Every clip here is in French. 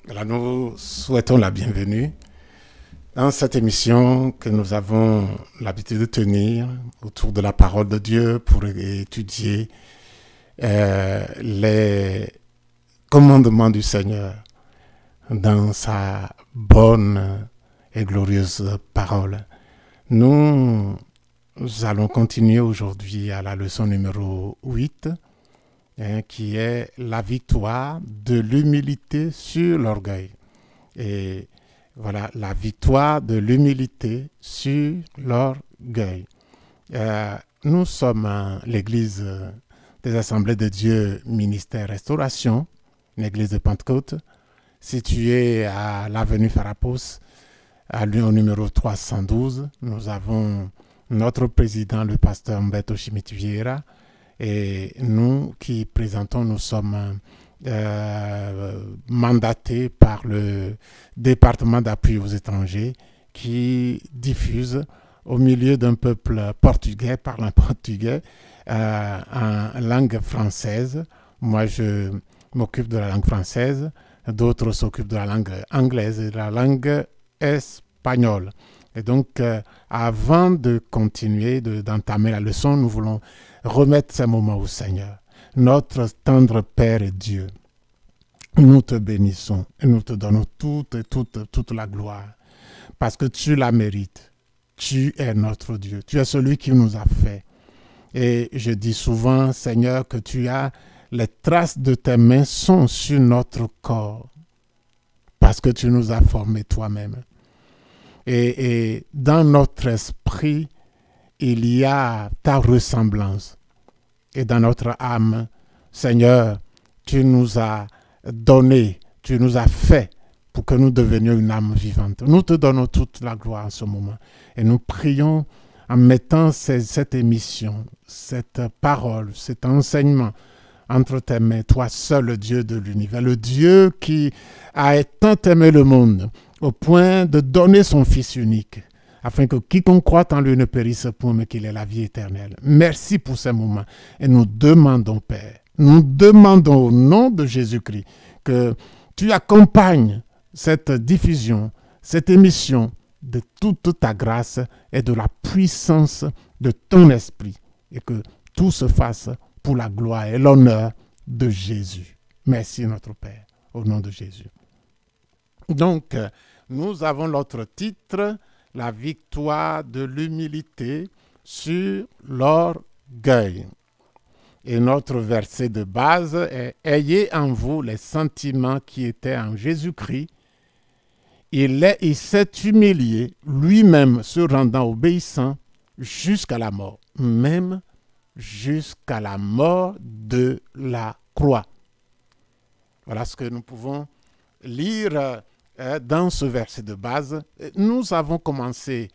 Alors nous souhaitons la bienvenue dans cette émission que nous avons l'habitude de tenir autour de la parole de Dieu pour étudier les commandements du Seigneur dans sa bonne et glorieuse parole. Nous allons continuer aujourd'hui à la leçon numéro 8, qui est la victoire de l'humilité sur l'orgueil. Et voilà, la victoire de l'humilité sur l'orgueil. Nous sommes l'église des Assemblées de Dieu, ministère Restauration, une église de Pentecôte, située à l'avenue Farapos, au numéro 312. Nous avons notre président, le pasteur Mbeto Schmidt Vieira, et nous qui présentons, nous sommes mandatés par le département d'appui aux étrangers qui diffuse au milieu d'un peuple portugais, parlant portugais, en langue française. Moi, je m'occupe de la langue française, d'autres s'occupent de la langue anglaise et de la langue espagnole. Et donc, avant de continuer, d'entamer la leçon, nous voulons remettre ces moments au Seigneur. Notre tendre Père et Dieu, nous te bénissons et nous te donnons toute la gloire parce que tu la mérites. Tu es notre Dieu. Tu es celui qui nous a fait. Et je dis souvent, Seigneur, que tu as les traces de tes mains sont sur notre corps parce que tu nous as formés toi-même. Et dans notre esprit, il y a ta ressemblance. Et dans notre âme, Seigneur, tu nous as donné, tu nous as fait pour que nous devenions une âme vivante. Nous te donnons toute la gloire en ce moment. Et nous prions en mettant cette émission, cette parole, cet enseignement entre tes mains, toi seul le Dieu de l'univers, le Dieu qui a tant aimé le monde au point de donner son Fils unique, afin que quiconque croit en lui ne périsse point, mais qu'il ait la vie éternelle. Merci pour ces moments. Et nous demandons, Père, nous demandons au nom de Jésus-Christ que tu accompagnes cette diffusion, cette émission de toute ta grâce et de la puissance de ton esprit, et que tout se fasse pour la gloire et l'honneur de Jésus. Merci notre Père, au nom de Jésus. Donc, nous avons notre titre, la victoire de l'humilité sur l'orgueil. Et notre verset de base est « Ayez en vous les sentiments qui étaient en Jésus-Christ. Il s'est humilié lui-même, se rendant obéissant jusqu'à la mort, même jusqu'à la mort de la croix. » Voilà ce que nous pouvons lire dans ce verset de base. Nous avons commencé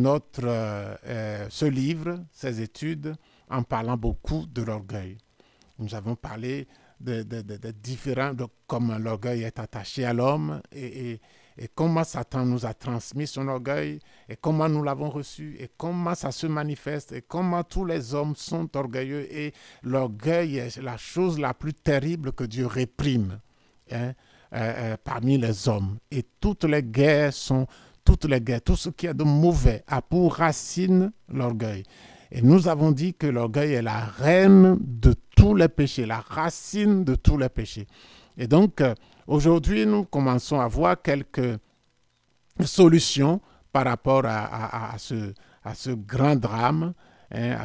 ce livre, ces études, en parlant beaucoup de l'orgueil. Nous avons parlé de comment l'orgueil est attaché à l'homme et comment Satan nous a transmis son orgueil et comment nous l'avons reçu et comment ça se manifeste et comment tous les hommes sont orgueilleux et l'orgueil est la chose la plus terrible que Dieu réprime parmi les hommes. Et toutes les guerres, tout ce qui est de mauvais a pour racine l'orgueil. Et nous avons dit que l'orgueil est la reine de tous les péchés, la racine de tous les péchés. Et donc, aujourd'hui, nous commençons à voir quelques solutions par rapport à ce grand drame, à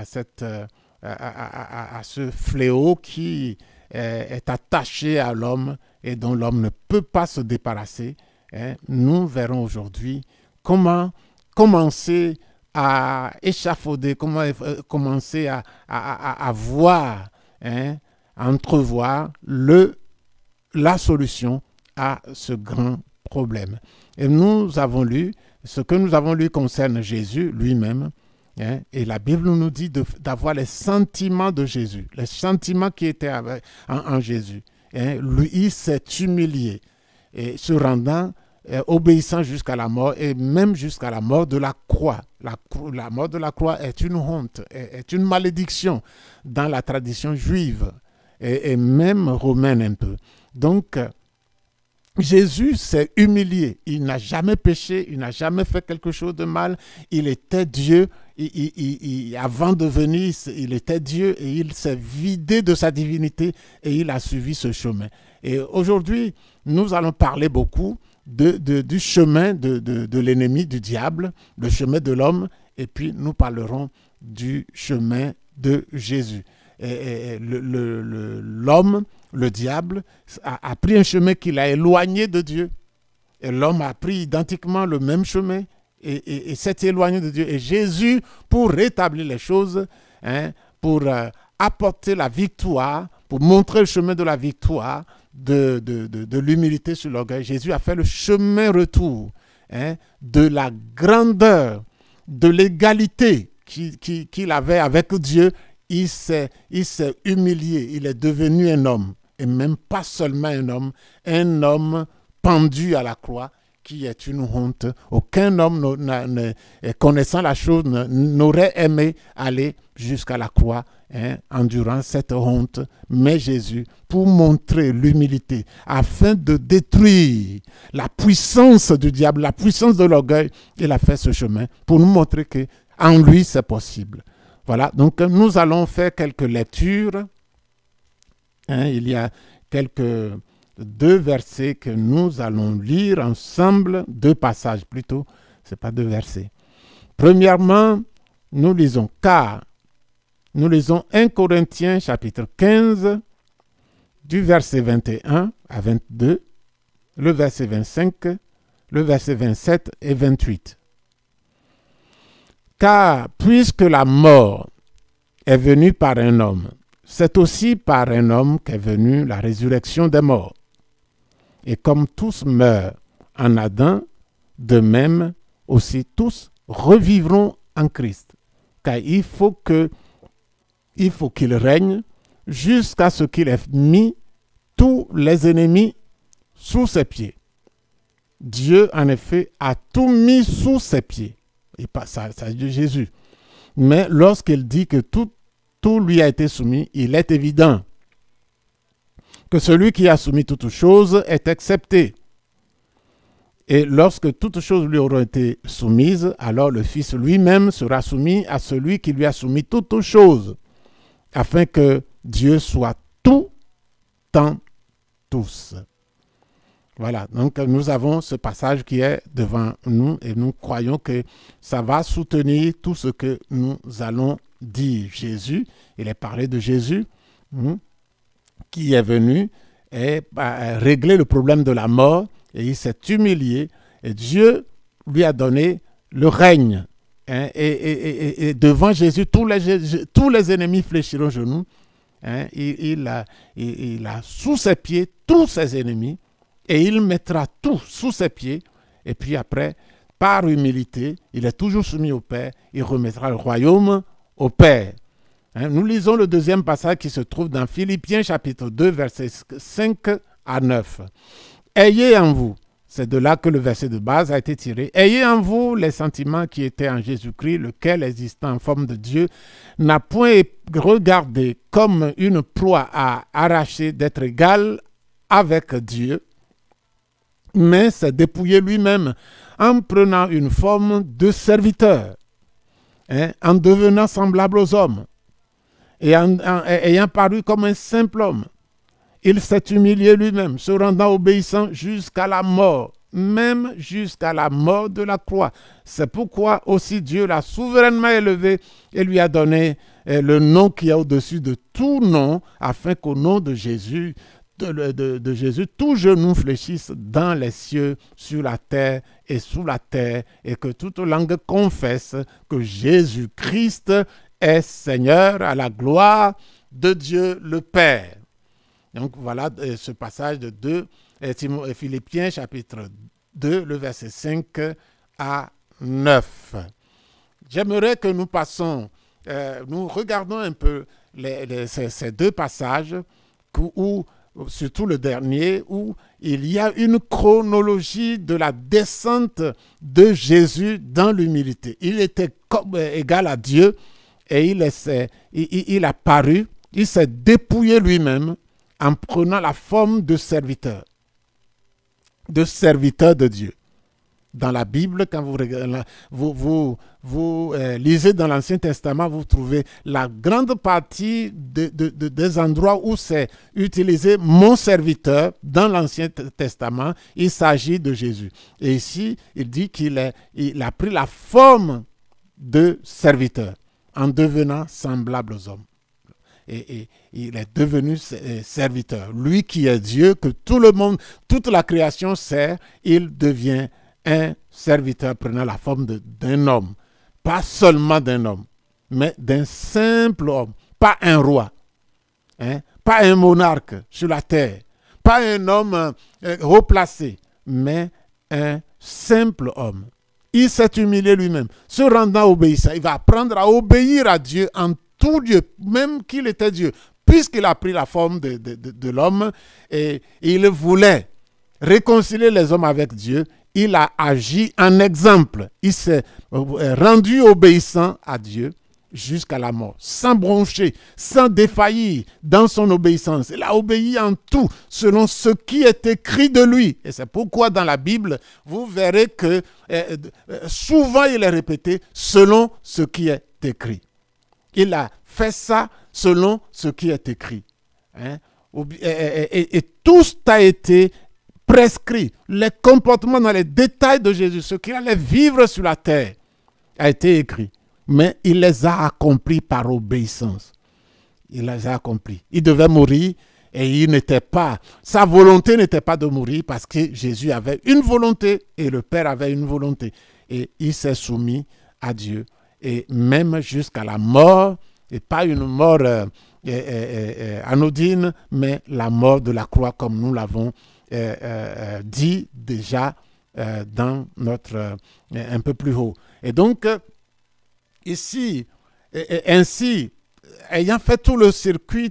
ce fléau qui est attaché à l'homme et dont l'homme ne peut pas se débarrasser. Nous verrons aujourd'hui comment commencer à échafauder, comment commencer à voir, à entrevoir la solution à ce grand problème. Et nous avons lu, ce que nous avons lu concerne Jésus lui-même, et la Bible nous dit d'avoir les sentiments de Jésus, les sentiments qui étaient en Jésus. Lui, il s'est humilié, et se rendant obéissant jusqu'à la mort et même jusqu'à la mort de la croix. La mort de la croix est une honte, est une malédiction dans la tradition juive et même romaine un peu. Donc, Jésus s'est humilié. Il n'a jamais péché, il n'a jamais fait quelque chose de mal. Il était Dieu. Avant de venir, il était Dieu et il s'est vidé de sa divinité et il a suivi ce chemin. Et aujourd'hui, nous allons parler beaucoup du chemin de l'ennemi, du diable, le chemin de l'homme, et puis nous parlerons du chemin de Jésus. L'homme, le diable, a pris un chemin qui l'a éloigné de Dieu. Et l'homme a pris identiquement le même chemin et s'est éloigné de Dieu. Et Jésus, pour rétablir les choses, pour apporter la victoire, pour montrer le chemin de la victoire, de l'humilité sur l'orgueil, Jésus a fait le chemin retour de la grandeur, de l'égalité qu'il avait avec Dieu. Il s'est humilié, il est devenu un homme, et même pas seulement un homme pendu à la croix, qui est une honte. Aucun homme connaissant la chose n'aurait aimé aller jusqu'à la croix, endurant cette honte. Mais Jésus, pour montrer l'humilité, afin de détruire la puissance du diable, la puissance de l'orgueil, il a fait ce chemin pour nous montrer qu'en lui, c'est possible. Voilà, donc nous allons faire quelques lectures. Il y a deux versets que nous allons lire ensemble, deux passages plutôt, ce n'est pas deux versets. Premièrement, nous lisons 1 Corinthiens chapitre 15, du verset 21 à 22, le verset 25, le verset 27 et 28. Car puisque la mort est venue par un homme, c'est aussi par un homme qu'est venue la résurrection des morts. Et comme tous meurent en Adam, de même aussi tous revivront en Christ. Car il faut qu'il règne jusqu'à ce qu'il ait mis tous les ennemis sous ses pieds. Dieu, en effet, a tout mis sous ses pieds. Et pas ça de Jésus. Mais lorsqu'il dit que tout lui a été soumis, il est évident que celui qui a soumis toutes choses est accepté. Et lorsque toutes choses lui auront été soumises, alors le Fils lui-même sera soumis à celui qui lui a soumis toutes choses, afin que Dieu soit tout en tous. Voilà, donc nous avons ce passage qui est devant nous et nous croyons que ça va soutenir tout ce que nous allons dire. Jésus, il est parlé de Jésus qui est venu régler le problème de la mort et il s'est humilié et Dieu lui a donné le règne. Et devant Jésus, tous les ennemis fléchiront genoux. Il a sous ses pieds tous ses ennemis. Et il mettra tout sous ses pieds. Et puis après, par humilité, il est toujours soumis au Père. Il remettra le royaume au Père. Nous lisons le deuxième passage qui se trouve dans Philippiens chapitre 2, versets 5 à 9. Ayez en vous, c'est de là que le verset de base a été tiré, ayez en vous les sentiments qui étaient en Jésus-Christ, lequel, existant en forme de Dieu, n'a point regardé comme une proie à arracher d'être égal avec Dieu, mais s'est dépouillé lui-même en prenant une forme de serviteur, en devenant semblable aux hommes, et ayant paru comme un simple homme. Il s'est humilié lui-même, se rendant obéissant jusqu'à la mort, même jusqu'à la mort de la croix. C'est pourquoi aussi Dieu l'a souverainement élevé et lui a donné le nom qui est au-dessus de tout nom, afin qu'au nom de Jésus, Jésus, tout genou fléchisse dans les cieux, sur la terre et sous la terre, et que toute langue confesse que Jésus-Christ est Seigneur, à la gloire de Dieu le Père. Donc voilà ce passage de Philippiens chapitre 2, le verset 5 à 9. J'aimerais que nous nous regardons un peu ces deux passages où surtout le dernier, où il y a une chronologie de la descente de Jésus dans l'humilité. Il était égal à Dieu et il a paru, il s'est dépouillé lui-même en prenant la forme de serviteur. de serviteur de Dieu. Dans la Bible, quand vous lisez dans l'Ancien Testament, vous trouvez la grande partie des endroits où c'est utilisé mon serviteur. Dans l'Ancien Testament, il s'agit de Jésus. Et ici, il dit qu'il a pris la forme de serviteur en devenant semblable aux hommes. Et il est devenu serviteur. Lui qui est Dieu, que tout le monde, toute la création sert, il devient un serviteur prenant la forme d'un homme. Pas seulement d'un homme, mais d'un simple homme. Pas un roi, hein? Pas un monarque sur la terre, pas un homme haut placé, mais un simple homme. Il s'est humilié lui-même, se rendant obéissant. Il va apprendre à obéir à Dieu en tout Dieu, même qu'il était Dieu, puisqu'il a pris la forme de l'homme et il voulait réconcilier les hommes avec Dieu. Il a agi en exemple. Il s'est rendu obéissant à Dieu jusqu'à la mort, sans broncher, sans défaillir dans son obéissance. Il a obéi en tout, selon ce qui est écrit de lui. Et c'est pourquoi dans la Bible, vous verrez que souvent il est répété selon ce qui est écrit. Il a fait ça selon ce qui est écrit. Hein? Et tout a été prescrit. Les comportements dans les détails de Jésus, ce qu'il allait vivre sur la terre, a été écrit. Mais il les a accomplis par obéissance. Il les a accomplis. Il devait mourir et il n'était pas, sa volonté n'était pas de mourir parce que Jésus avait une volonté et le Père avait une volonté. Et il s'est soumis à Dieu. Et même jusqu'à la mort, et pas une mort anodine, mais la mort de la croix comme nous l'avons dit déjà dans notre un peu plus haut. Et donc, ici, ainsi, ayant fait tout le circuit,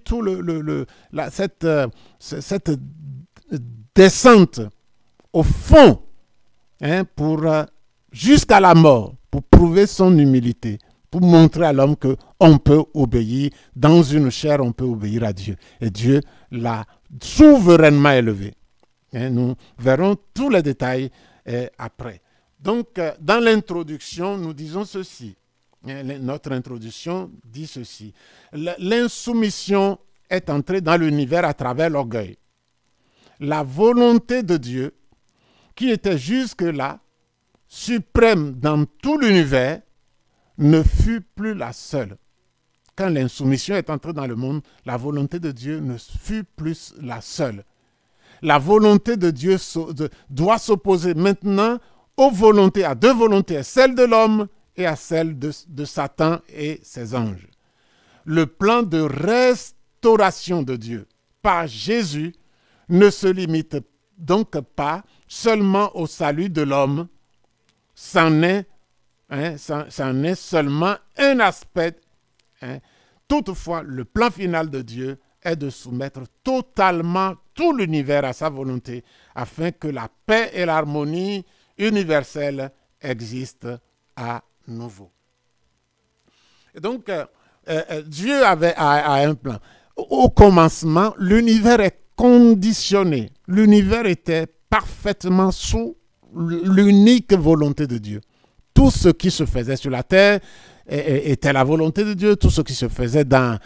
cette descente au fond, hein, jusqu'à la mort, pour prouver son humilité, pour montrer à l'homme qu'on peut obéir, dans une chair, on peut obéir à Dieu. Et Dieu l'a souverainement élevé. Et nous verrons tous les détails après. Donc, dans l'introduction, nous disons ceci. Notre introduction dit ceci. L'insoumission est entrée dans l'univers à travers l'orgueil. La volonté de Dieu, qui était jusque-là suprême dans tout l'univers, ne fut plus la seule. Quand l'insoumission est entrée dans le monde, la volonté de Dieu ne fut plus la seule. La volonté de Dieu doit s'opposer maintenant à deux volontés, à celle de l'homme et à celle de Satan et ses anges. Le plan de restauration de Dieu par Jésus ne se limite donc pas seulement au salut de l'homme, c'en est seulement un aspect. Hein. Toutefois, le plan final de Dieu est de soumettre totalement tout l'univers à sa volonté afin que la paix et l'harmonie universelle existent à nouveau. Et donc, Dieu a un plan. Au commencement, l'univers est conditionné. L'univers était parfaitement sous l'unique volonté de Dieu. Tout ce qui se faisait sur la terre était la volonté de Dieu. Tout ce qui se faisait dans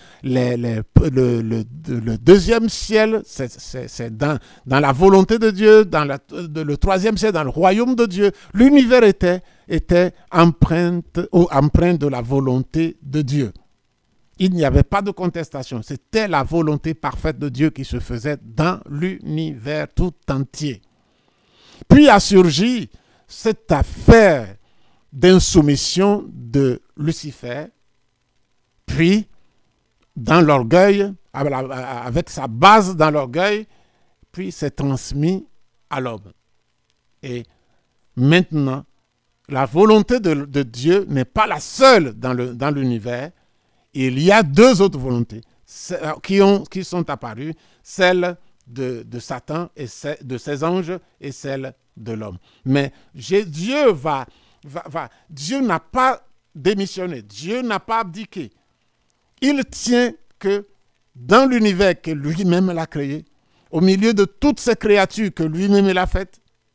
le deuxième ciel, c'est dans la volonté de Dieu. Dans le troisième ciel, dans le royaume de Dieu, l'univers était empreint de la volonté de Dieu. Il n'y avait pas de contestation. C'était la volonté parfaite de Dieu qui se faisait dans l'univers tout entier. Puis a surgi cette affaire d'insoumission de Lucifer, puis dans l'orgueil, avec sa base dans l'orgueil, puis c'est transmis à l'homme. Et maintenant, la volonté de Dieu n'est pas la seule dans l'univers. Il y a deux autres volontés qui sont apparues, celle de Satan et de ses anges et celle de l'homme. Mais Dieu Dieu n'a pas démissionné, Dieu n'a pas abdiqué. Il tient que dans l'univers que lui-même l'a créé, au milieu de toutes ces créatures que lui-même l'a faites,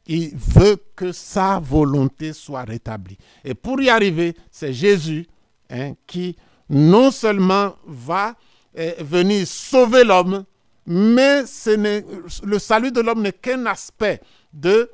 Il veut que sa volonté soit rétablie. Et pour y arriver, c'est Jésus qui non seulement va venir sauver l'homme, mais le salut de l'homme n'est qu'un aspect de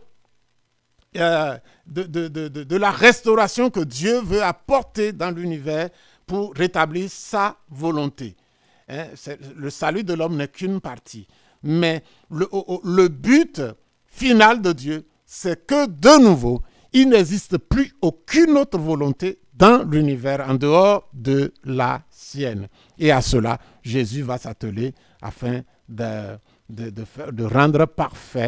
la restauration que Dieu veut apporter dans l'univers pour rétablir sa volonté. Le salut de l'homme n'est qu'une partie. Mais le but final de Dieu, c'est que de nouveau, il n'existe plus aucune autre volonté dans l'univers en dehors de la sienne. Et à cela, Jésus va s'atteler afin de rendre parfait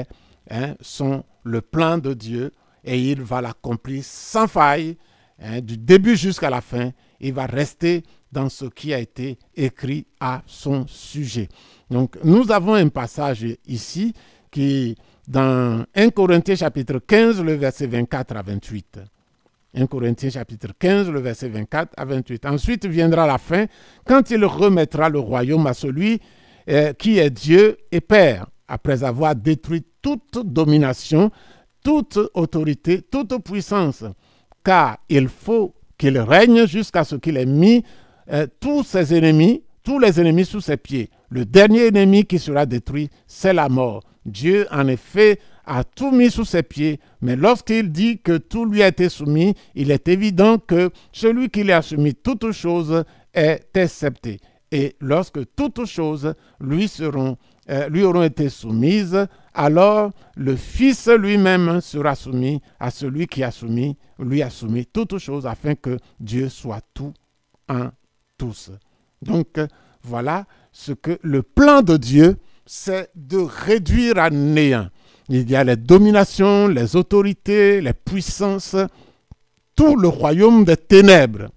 le plan de Dieu, et il va l'accomplir sans faille, du début jusqu'à la fin. Il va rester dans ce qui a été écrit à son sujet. Donc, nous avons un passage ici qui, dans 1 Corinthiens chapitre 15, le verset 24 à 28. 1 Corinthiens chapitre 15, le verset 24 à 28. Ensuite viendra la fin, quand il remettra le royaume à celui qui est Dieu et Père, après avoir détruit toute domination, toute autorité, toute puissance, car il faut qu'il règne jusqu'à ce qu'il ait mis tous les ennemis sous ses pieds. Le dernier ennemi qui sera détruit, c'est la mort. Dieu, en effet, a tout mis sous ses pieds, mais lorsqu'il dit que tout lui a été soumis, il est évident que celui qui lui a soumis toutes choses est accepté. Et lorsque toutes choses lui auront été soumises, alors le Fils lui-même sera soumis à celui qui lui a soumis toutes choses, afin que Dieu soit tout en tous. Donc, voilà ce que le plan de Dieu, c'est de réduire à néant. Il y a les dominations, les autorités, les puissances, tout le royaume des ténèbres.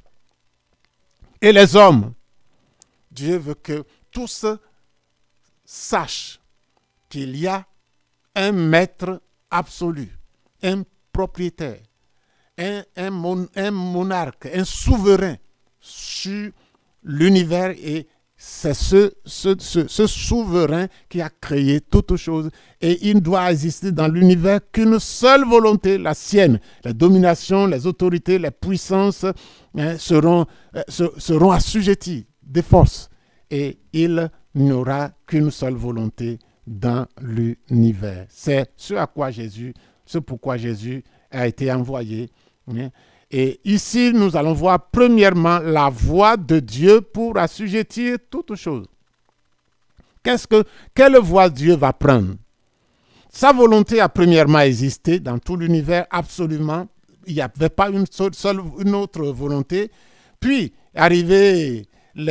Et les hommes, Dieu veut que tous sachent qu'il y a un maître absolu, un propriétaire, un monarque, un souverain sur l'univers, et c'est ce souverain qui a créé toutes choses, et il ne doit exister dans l'univers qu'une seule volonté, la sienne. Les dominations, les autorités, les puissances seront assujetties des forces, et il n'y aura qu'une seule volonté dans l'univers. C'est ce pourquoi Jésus a été envoyé. Et ici, nous allons voir premièrement la voie de Dieu pour assujettir toutes choses. Quelle voie Dieu va prendre? Sa volonté a premièrement existé dans tout l'univers, absolument. Il n'y avait pas une autre volonté. Puis, arrivé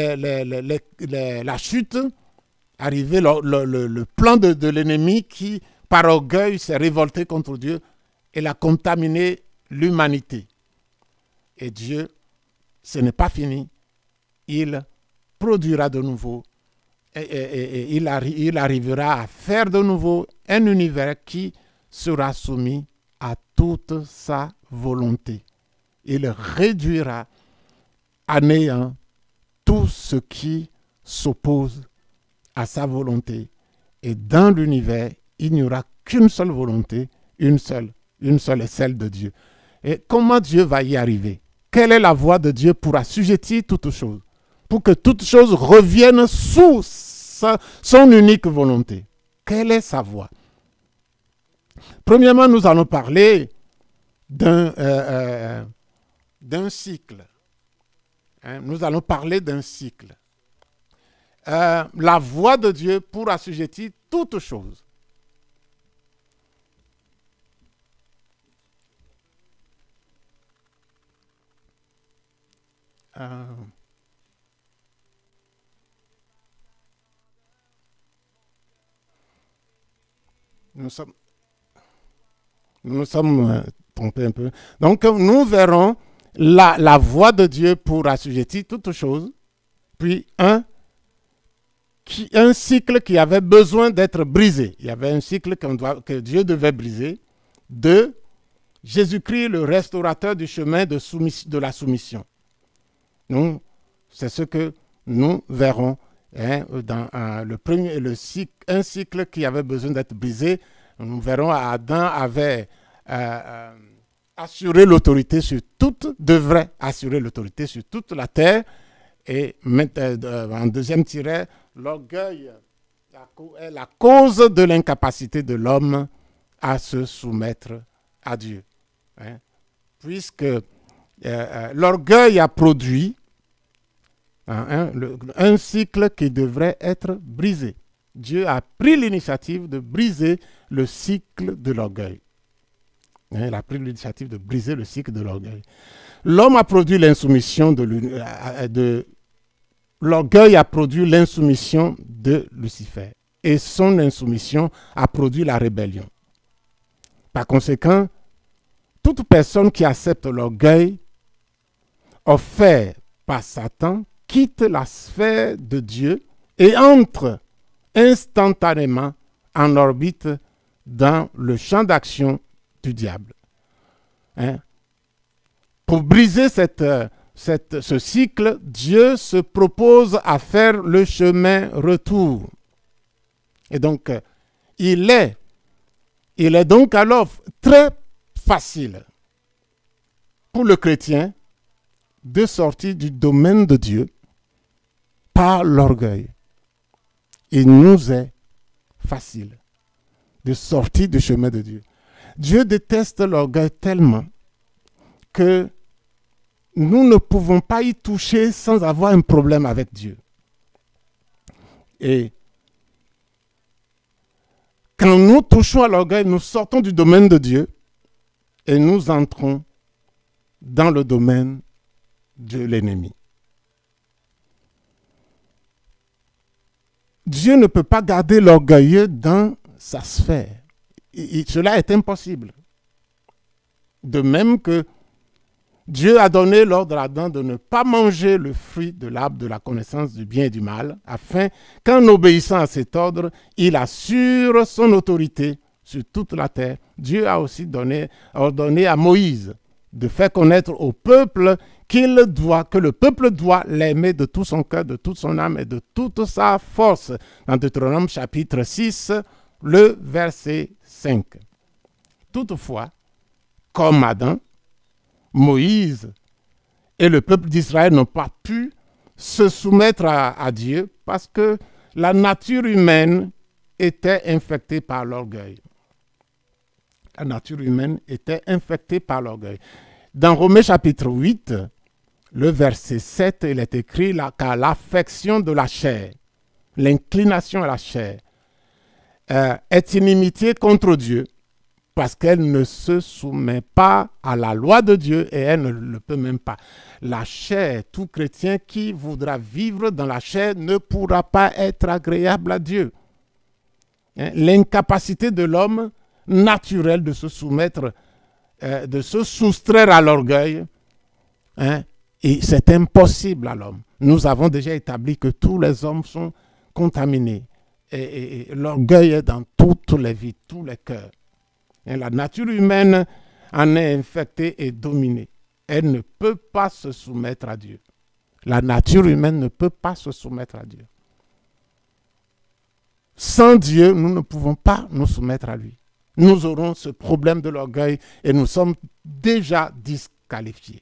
la chute, arrivé le plan de l'ennemi qui, par orgueil, s'est révolté contre Dieu et a contaminé l'humanité. Et Dieu, ce n'est pas fini. Il produira de nouveau et il arrivera à faire de nouveau un univers qui sera soumis à toute sa volonté. Il réduira à néant tout ce qui s'oppose à sa volonté. Et dans l'univers, il n'y aura qu'une seule volonté, une seule est celle de Dieu. Et comment Dieu va y arriver? Quelle est la voie de Dieu pour assujettir toutes choses? Pour que toutes choses reviennent sous son unique volonté. Quelle est sa voie? Premièrement, nous allons parler d'un cycle. Nous allons parler d'un cycle. La voie de Dieu pour assujettir toutes choses. Nous sommes trompés un peu. Donc, nous verrons la voie de Dieu pour assujettir toutes choses. Puis, un cycle qui avait besoin d'être brisé. Il y avait un cycle que Dieu devait briser. 2, Jésus-Christ, le restaurateur du chemin de la soumission. Donc, c'est ce que nous verrons dans un cycle qui avait besoin d'être brisé. Nous verrons Adam avait assuré l'autorité sur devrait assurer l'autorité sur toute la terre. Et en deuxième tiret, l'orgueil est la cause de l'incapacité de l'homme à se soumettre à Dieu. Hein? Puisque l'orgueil a produit un cycle qui devrait être brisé. Dieu a pris l'initiative de briser le cycle de l'orgueil. Il a pris l'initiative de briser le cycle de l'orgueil. L'homme a produit l'insoumission l'orgueil a produit l'insoumission de Lucifer. Et son insoumission a produit la rébellion. Par conséquent, toute personne qui accepte l'orgueil offert par Satan quitte la sphère de Dieu et entre instantanément en orbite dans le champ d'action du diable. Hein? Pour briser ce cycle, Dieu se propose à faire le chemin retour. Et donc, il est donc alors très facile pour le chrétien de sortir du domaine de Dieu par l'orgueil. Il nous est facile de sortir du chemin de Dieu. Dieu déteste l'orgueil tellement que nous ne pouvons pas y toucher sans avoir un problème avec Dieu. Et quand nous touchons à l'orgueil, nous sortons du domaine de Dieu et nous entrons dans le domaine de l'ennemi. Dieu ne peut pas garder l'orgueilleux dans sa sphère. Cela est impossible. De même que Dieu a donné l'ordre à Adam de ne pas manger le fruit de l'arbre de la connaissance du bien et du mal, afin qu'en obéissant à cet ordre, il assure son autorité sur toute la terre. Dieu a aussi ordonné à Moïse de faire connaître au peuple que le peuple doit l'aimer de tout son cœur, de toute son âme et de toute sa force. Dans Deutéronome chapitre 6, le verset 5. Toutefois, comme Adam, Moïse et le peuple d'Israël n'ont pas pu se soumettre à Dieu parce que la nature humaine était infectée par l'orgueil. La nature humaine était infectée par l'orgueil. Dans Romains chapitre 8, le verset 7, il est écrit car l'affection de la chair, l'inclination à la chair, est inimitié contre Dieu, parce qu'elle ne se soumet pas à la loi de Dieu et elle ne le peut même pas. La chair, tout chrétien qui voudra vivre dans la chair ne pourra pas être agréable à Dieu. L'incapacité de l'homme naturel de se soumettre, de se soustraire à l'orgueil, et c'est impossible à l'homme. Nous avons déjà établi que tous les hommes sont contaminés et l'orgueil est dans toutes les vies, tous les cœurs. Et la nature humaine en est infectée et dominée. Elle ne peut pas se soumettre à Dieu. La nature humaine ne peut pas se soumettre à Dieu. Sans Dieu, nous ne pouvons pas nous soumettre à lui. Nous aurons ce problème de l'orgueil et nous sommes déjà disqualifiés.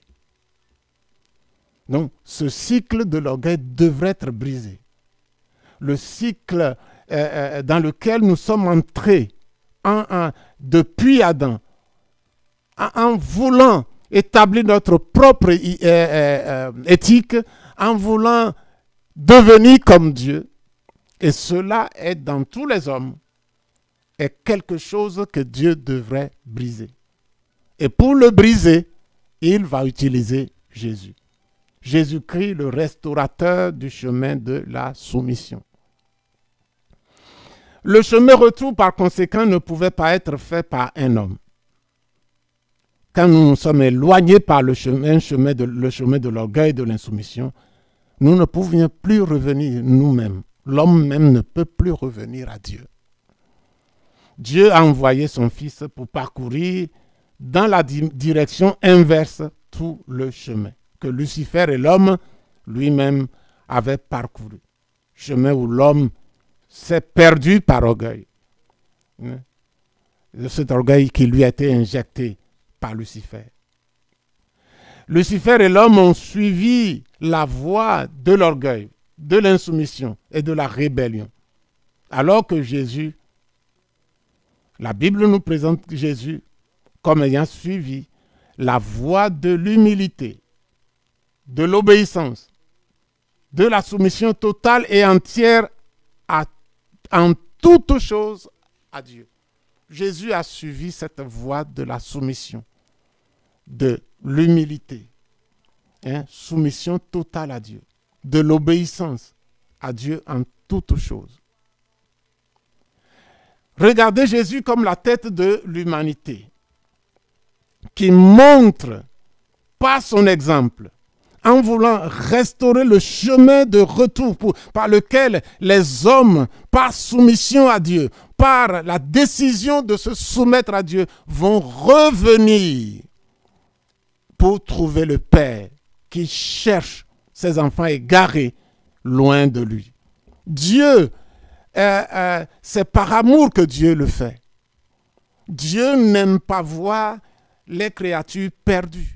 Donc, ce cycle de l'orgueil devrait être brisé. Le cycle dans lequel nous sommes entrés depuis Adam, en voulant établir notre propre éthique, en voulant devenir comme Dieu, et cela est dans tous les hommes, est quelque chose que Dieu devrait briser. Et pour le briser, il va utiliser Jésus. Jésus-Christ, le restaurateur du chemin de la soumission. Le chemin retour, par conséquent, ne pouvait pas être fait par un homme. Quand nous nous sommes éloignés par le chemin de l'orgueil et de l'insoumission, nous ne pouvions plus revenir nous-mêmes. L'homme même ne peut plus revenir à Dieu. Dieu a envoyé son Fils pour parcourir dans la direction inverse tout le chemin que Lucifer et l'homme lui-même avaient parcouru. Chemin où l'homme s'est perdu par orgueil. de cet orgueil qui lui a été injecté par Lucifer. Lucifer et l'homme ont suivi la voie de l'orgueil, de l'insoumission et de la rébellion. Alors que Jésus, la Bible nous présente Jésus comme ayant suivi la voie de l'humilité, de l'obéissance, de la soumission totale et entière en toutes choses à Dieu. Jésus a suivi cette voie de la soumission, de l'humilité, soumission totale à Dieu, de l'obéissance à Dieu en toutes choses. Regardez Jésus comme la tête de l'humanité, qui montre par son exemple, en voulant restaurer le chemin de retour par lequel les hommes, par soumission à Dieu, par la décision de se soumettre à Dieu, vont revenir pour trouver le Père qui cherche ses enfants égarés loin de lui. Dieu, c'est par amour que Dieu le fait. Dieu n'aime pas voir les créatures perdues.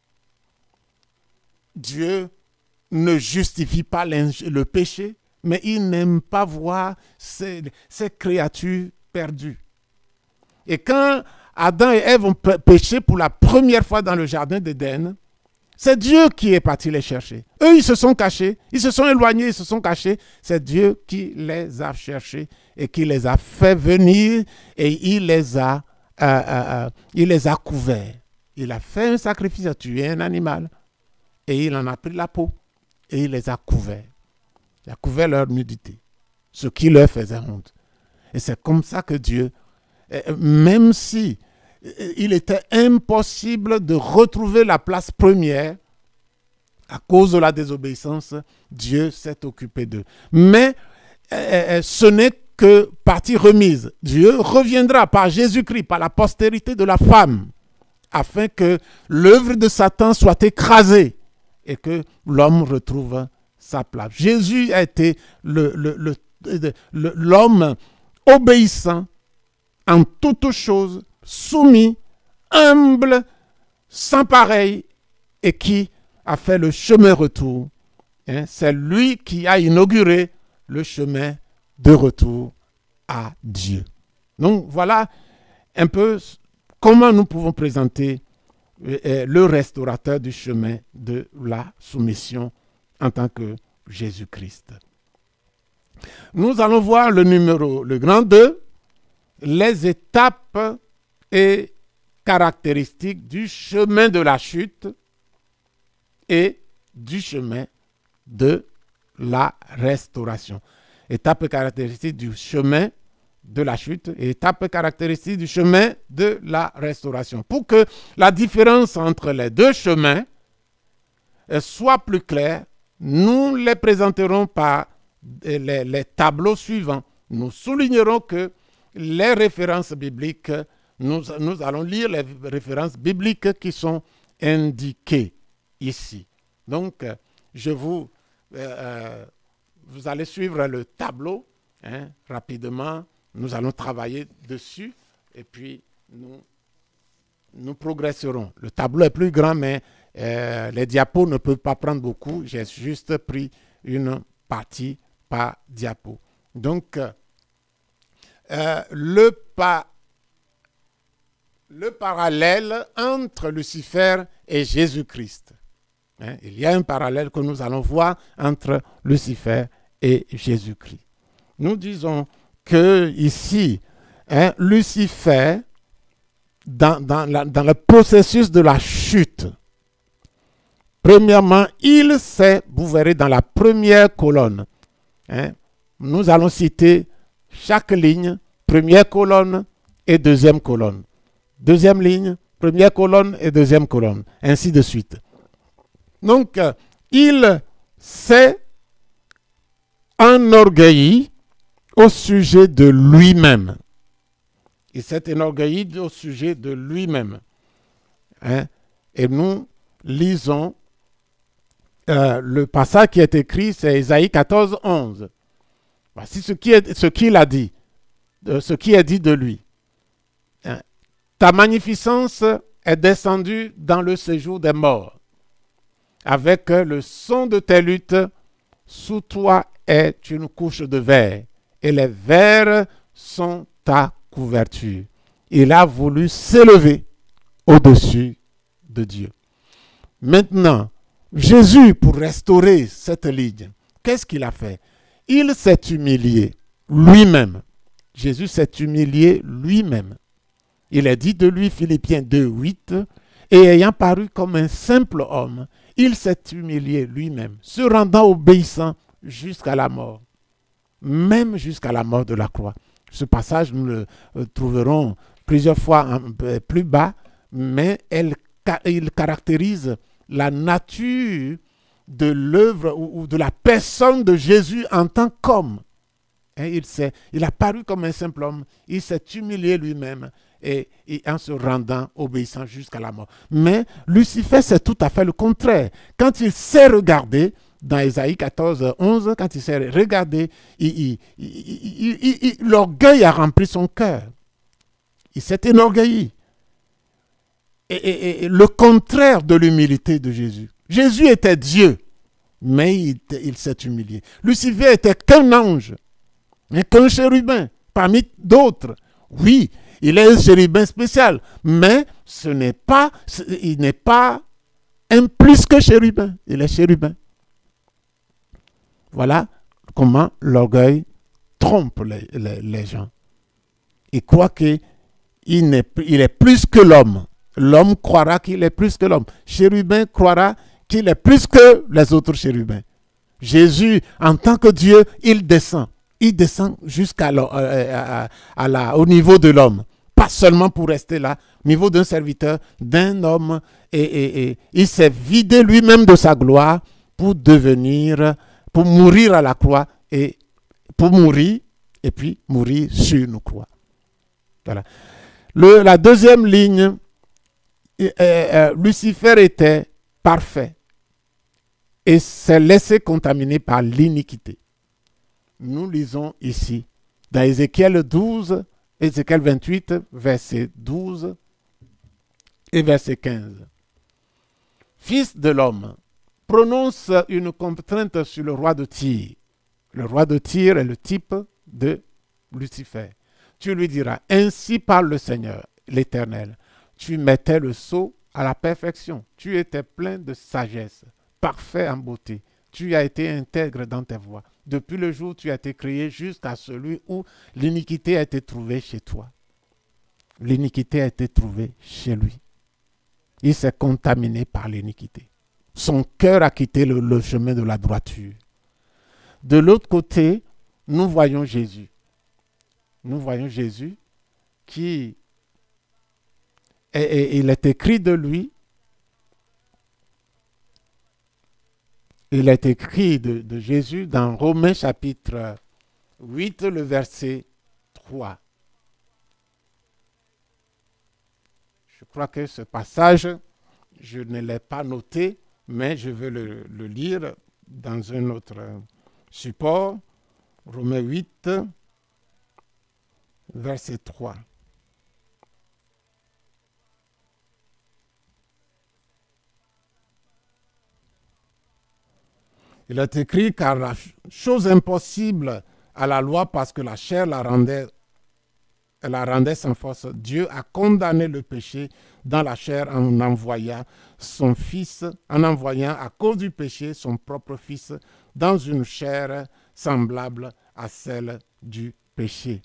Dieu ne justifie pas le péché, mais il n'aime pas voir ces créatures perdues. Et quand Adam et Ève ont péché pour la première fois dans le jardin d'Éden, c'est Dieu qui est parti les chercher. Eux, ils se sont cachés, ils se sont éloignés, ils se sont cachés. C'est Dieu qui les a cherchés et qui les a fait venir et il les a couverts. Il a fait un sacrifice, a tué un animal et il en a pris la peau et il les a couverts. Il a couvert leur nudité, ce qui leur faisait honte. Et c'est comme ça que Dieu, même si il était impossible de retrouver la place première à cause de la désobéissance, Dieu s'est occupé d'eux. Mais ce n'est que partie remise. Dieu reviendra par Jésus-Christ, par la postérité de la femme, afin que l'œuvre de Satan soit écrasée et que l'homme retrouve sa place. Jésus a été l'homme obéissant en toutes choses, soumis, humble, sans pareil, et qui a fait le chemin retour. C'est lui qui a inauguré le chemin de retour à Dieu. Donc voilà un peu comment nous pouvons présenter le restaurateur du chemin de la soumission en tant que Jésus-Christ. Nous allons voir le grand 2, les étapes et caractéristiques du chemin de la chute et du chemin de la restauration. Étapes et caractéristiques du chemin de la chute et étapes et caractéristiques du chemin de la restauration. Pour que la différence entre les deux chemins soit plus claire, nous les présenterons par les tableaux suivants. Nous soulignerons que les références bibliques, nous allons lire les références bibliques qui sont indiquées ici. Donc, vous allez suivre le tableau rapidement. Nous allons travailler dessus et puis nous progresserons. Le tableau est plus grand, mais les diapos ne peuvent pas prendre beaucoup. J'ai juste pris une partie par diapo. Donc, le parallèle entre Lucifer et Jésus-Christ. Il y a un parallèle que nous allons voir entre Lucifer et Jésus-Christ. Nous disons que ici, Lucifer, dans le processus de la chute, premièrement, vous verrez dans la première colonne, nous allons citer chaque ligne, première colonne et deuxième colonne. Deuxième ligne, première colonne et deuxième colonne, ainsi de suite. Donc, il s'est enorgueilli au sujet de lui-même. Il s'est enorgueilli au sujet de lui-même. Et nous lisons le passage qui est écrit, c'est Ésaïe 14, 11. Voici ce qu'il a dit, ce qui est dit de lui. Ta magnificence est descendue dans le séjour des morts. Avec le son de tes luttes, sous toi est une couche de verre, et les vers sont ta couverture. Il a voulu s'élever au-dessus de Dieu. Maintenant, Jésus, pour restaurer cette ligne, qu'est-ce qu'il a fait? Il s'est humilié lui-même. Jésus s'est humilié lui-même. Il est dit de lui, Philippiens 2, 8, et ayant paru comme un simple homme, il s'est humilié lui-même, se rendant obéissant jusqu'à la mort, même jusqu'à la mort de la croix. Ce passage, nous le trouverons plusieurs fois plus bas, mais il caractérise la nature de l'œuvre ou de la personne de Jésus en tant qu'homme. Il a paru comme un simple homme, il s'est humilié lui-même et en se rendant obéissant jusqu'à la mort. Mais Lucifer, c'est tout à fait le contraire. Quand il s'est regardé, dans Ésaïe 14, 11, quand il s'est regardé, l'orgueil a rempli son cœur. Il s'est enorgueilli. Et le contraire de l'humilité de Jésus. Jésus était Dieu, mais il s'est humilié. Lucifer était qu'un ange, mais qu'un chérubin, parmi d'autres. Oui, il est un chérubin spécial, mais il n'est pas un plus que chérubin. Il est chérubin. Voilà comment l'orgueil trompe les gens. Il croit qu'il est plus que l'homme. L'homme croira qu'il est plus que l'homme. Chérubin croira qu'il est plus que les autres chérubins. Jésus, en tant que Dieu, il descend. Il descend jusqu'à au niveau de l'homme. Pas seulement pour rester là, au niveau d'un serviteur, d'un homme. Et il s'est vidé lui-même de sa gloire pour mourir à la croix et puis mourir sur nos croix. Voilà. La deuxième ligne, Lucifer était parfait et s'est laissé contaminer par l'iniquité. Nous lisons ici, dans Ézéchiel 12, Ézéchiel 28, verset 12 et verset 15. Fils de l'homme, prononce une contrainte sur le roi de Tyr. Le roi de Tyr est le type de Lucifer. Tu lui diras, ainsi parle le Seigneur, l'Éternel. Tu mettais le sceau à la perfection. Tu étais plein de sagesse, parfait en beauté. Tu as été intègre dans tes voies. Depuis le jour où tu as été créé jusqu'à celui où l'iniquité a été trouvée chez toi. L'iniquité a été trouvée chez lui. Il s'est contaminé par l'iniquité. Son cœur a quitté le chemin de la droiture. De l'autre côté, nous voyons Jésus. Nous voyons Jésus qui... il est écrit de lui, il est écrit de Jésus dans Romains chapitre 8, le verset 3. Je crois que ce passage, je ne l'ai pas noté, mais je vais le lire dans un autre support. Romains 8, verset 3. Il est écrit, car la chose impossible à la loi, parce que la chair la rendait sans force, Dieu a condamné le péché dans la chair en envoyant son Fils, en envoyant à cause du péché son propre Fils dans une chair semblable à celle du péché.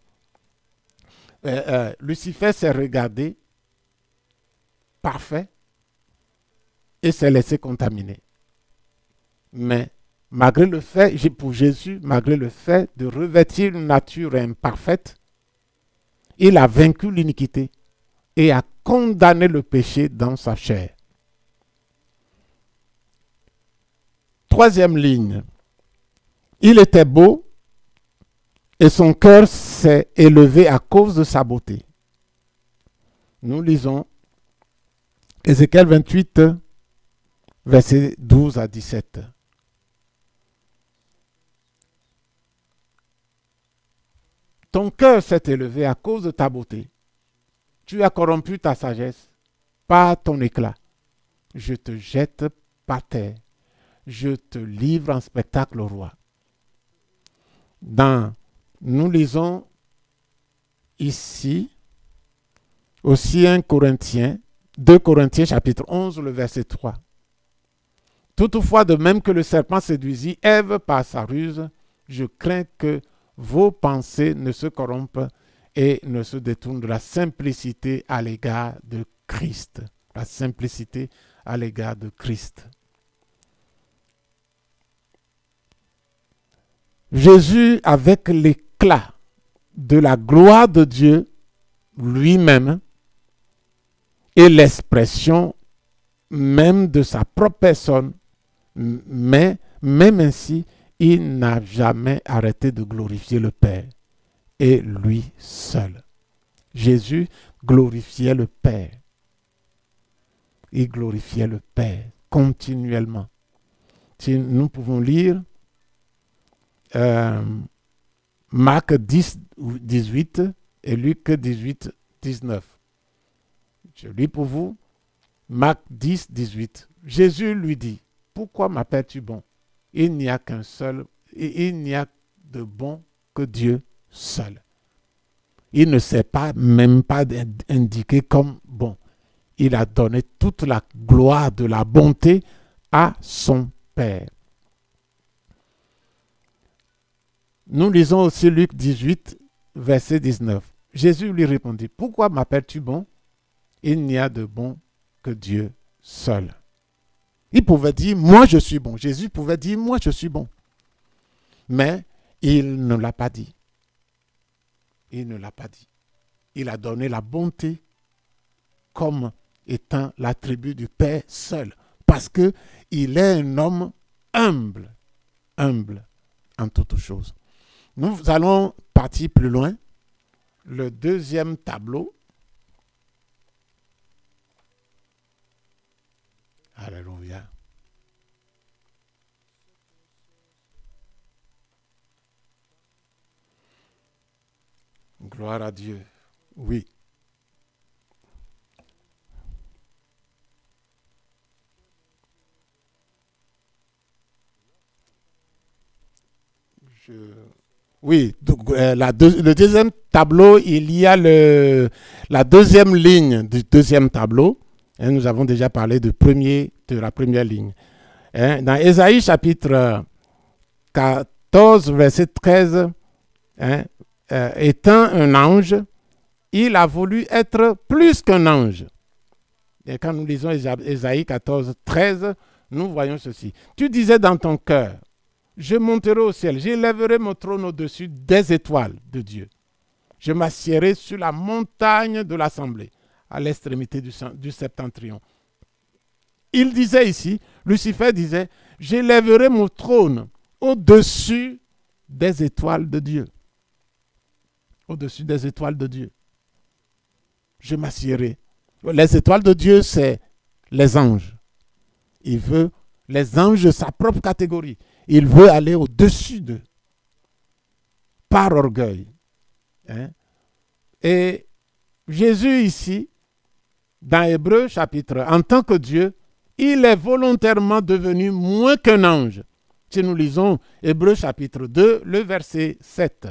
Lucifer s'est regardé parfait et s'est laissé contaminer. Mais malgré le fait, pour Jésus, malgré le fait de revêtir une nature imparfaite, il a vaincu l'iniquité et a condamné le péché dans sa chair. Troisième ligne. Il était beau et son cœur s'est élevé à cause de sa beauté. Nous lisons Ézéchiel 28, versets 12 à 17. Ton cœur s'est élevé à cause de ta beauté. Tu as corrompu ta sagesse par ton éclat. Je te jette par terre. Je te livre en spectacle au roi. Nous lisons ici aussi 2 Corinthiens chapitre 11, le verset 3. Toutefois, de même que le serpent séduisit Ève par sa ruse, je crains que vos pensées ne se corrompent et ne se détournent de la simplicité à l'égard de Christ. La simplicité à l'égard de Christ. Jésus, avec l'éclat de la gloire de Dieu lui-même et l'expression même de sa propre personne, mais même ainsi, il n'a jamais arrêté de glorifier le Père et lui seul. Jésus glorifiait le Père. Il glorifiait le Père continuellement. Si nous pouvons lire Marc 10, 18 et Luc 18, 19. Je lis pour vous Marc 10, 18. Jésus lui dit, pourquoi m'appelles-tu bon? Il n'y a qu'un seul, et il n'y a de bon que Dieu seul. Il ne s'est même pas indiqué comme bon. Il a donné toute la gloire de la bonté à son Père. Nous lisons aussi Luc 18, verset 19. Jésus lui répondit, pourquoi m'appelles-tu bon? Il n'y a de bon que Dieu seul. Il pouvait dire, moi je suis bon. Jésus pouvait dire, moi je suis bon. Mais il ne l'a pas dit. Il ne l'a pas dit. Il a donné la bonté comme étant l'attribut du Père seul. Parce qu'il est un homme humble. Humble en toutes choses. Nous allons partir plus loin. Le deuxième tableau. Alléluia. Gloire à Dieu. Oui. Oui, le deuxième tableau, il y a la deuxième ligne du deuxième tableau. Hein, nous avons déjà parlé de la première ligne. Hein, dans Ésaïe chapitre 14, verset 13, hein, étant un ange, il a voulu être plus qu'un ange. Et quand nous lisons Ésaïe 14, 13, nous voyons ceci. Tu disais dans ton cœur, je monterai au ciel, j'élèverai mon trône au-dessus des étoiles de Dieu. Je m'assiérai sur la montagne de l'assemblée, à l'extrémité du septentrion. Il disait ici, Lucifer disait, j'élèverai mon trône au-dessus des étoiles de Dieu. Au-dessus des étoiles de Dieu. Je m'assiérai. Les étoiles de Dieu, c'est les anges. Il veut les anges de sa propre catégorie. Il veut aller au-dessus d'eux. Par orgueil. Hein? Et Jésus ici, dans Hébreux chapitre 1, en tant que Dieu, il est volontairement devenu moins qu'un ange. Si nous lisons Hébreux chapitre 2, le verset 7.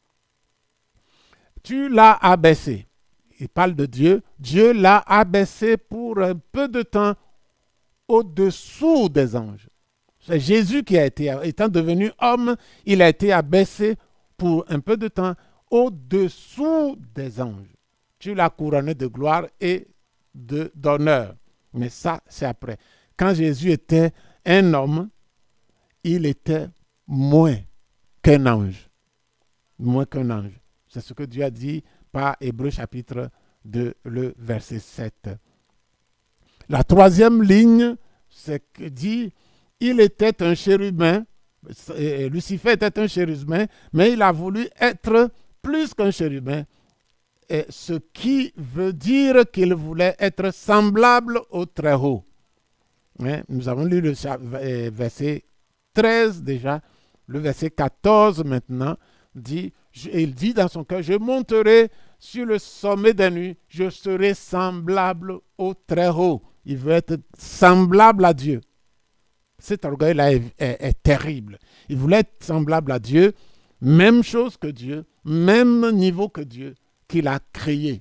Tu l'as abaissé. Il parle de Dieu. Dieu l'a abaissé pour un peu de temps au-dessous des anges. C'est Jésus qui a été, étant devenu homme, il a été abaissé pour un peu de temps au-dessous des anges. Tu l'as couronné de gloire et d'honneur. Mais ça, c'est après. Quand Jésus était un homme, il était moins qu'un ange. Moins qu'un ange. C'est ce que Dieu a dit par Hébreux chapitre 2, le verset 7. La troisième ligne, c'est que dit, il était un chérubin, Lucifer était un chérubin, mais il a voulu être plus qu'un chérubin, et ce qui veut dire qu'il voulait être semblable au Très-Haut. Hein? Nous avons lu le verset 13 déjà, le verset 14 maintenant, il dit dans son cœur, je monterai sur le sommet des nuits, je serai semblable au Très-Haut. Il veut être semblable à Dieu. Cet orgueil-là est terrible. Il voulait être semblable à Dieu, même chose que Dieu, même niveau que Dieu, qu'il a créé.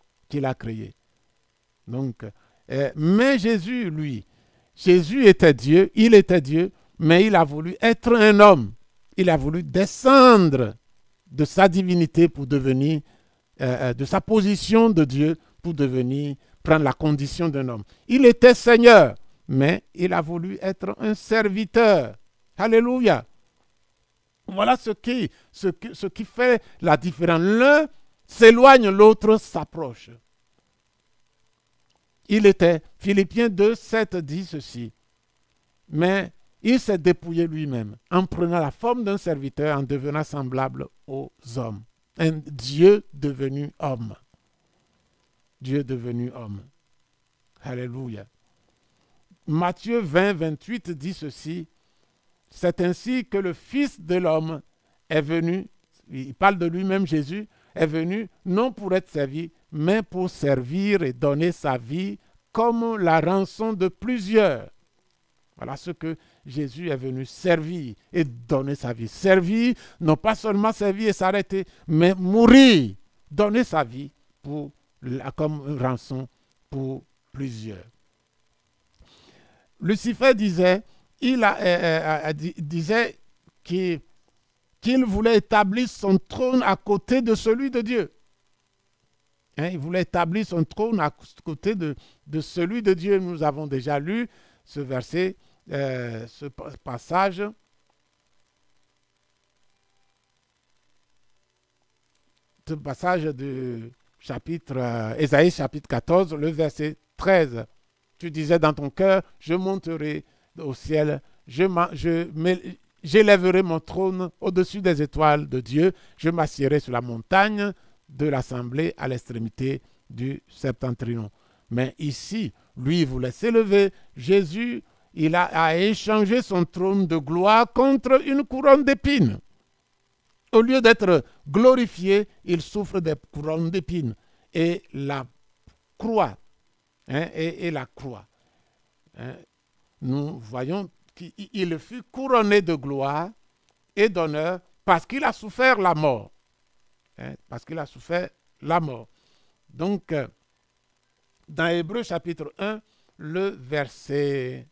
Donc, mais Jésus, lui, Jésus était Dieu, il était Dieu, mais il a voulu être un homme. Il a voulu descendre de sa divinité pour devenir, de sa position de Dieu pour devenir, prendre la condition d'un homme. Il était Seigneur, mais il a voulu être un serviteur. Alléluia. Voilà ce qui fait la différence. L'un s'éloigne, l'autre s'approche. Il était, Philippiens 2, 7 dit ceci, mais il s'est dépouillé lui-même en prenant la forme d'un serviteur, en devenant semblable aux hommes. Un Dieu devenu homme. Dieu devenu homme. Alléluia. Matthieu 20, 28 dit ceci, c'est ainsi que le Fils de l'homme est venu, il parle de lui-même Jésus, est venu non pour être servi, mais pour servir et donner sa vie comme la rançon de plusieurs. Voilà ce que Jésus est venu servir et donner sa vie. Servir, non pas seulement servir et s'arrêter, mais mourir, donner sa vie comme rançon pour plusieurs. Lucifer disait, disait qu'il voulait établir son trône à côté de celui de Dieu. Hein, il voulait établir son trône à côté de celui de Dieu. Nous avons déjà lu ce verset, ce passage. Ce passage du chapitre, Ésaïe chapitre 14, le verset 13. Tu disais dans ton cœur, je monterai au ciel, j'élèverai mon trône au-dessus des étoiles de Dieu, je m'assiérai sur la montagne de l'assemblée à l'extrémité du septentrion. Mais ici, lui, il voulait s'élever. Jésus, il a échangé son trône de gloire contre une couronne d'épines. Au lieu d'être glorifié, il souffre des couronnes d'épines. Et la croix, et la croix. Nous voyons qu'il fut couronné de gloire et d'honneur parce qu'il a souffert la mort. Parce qu'il a souffert la mort. Donc, dans Hébreux chapitre 1, le verset...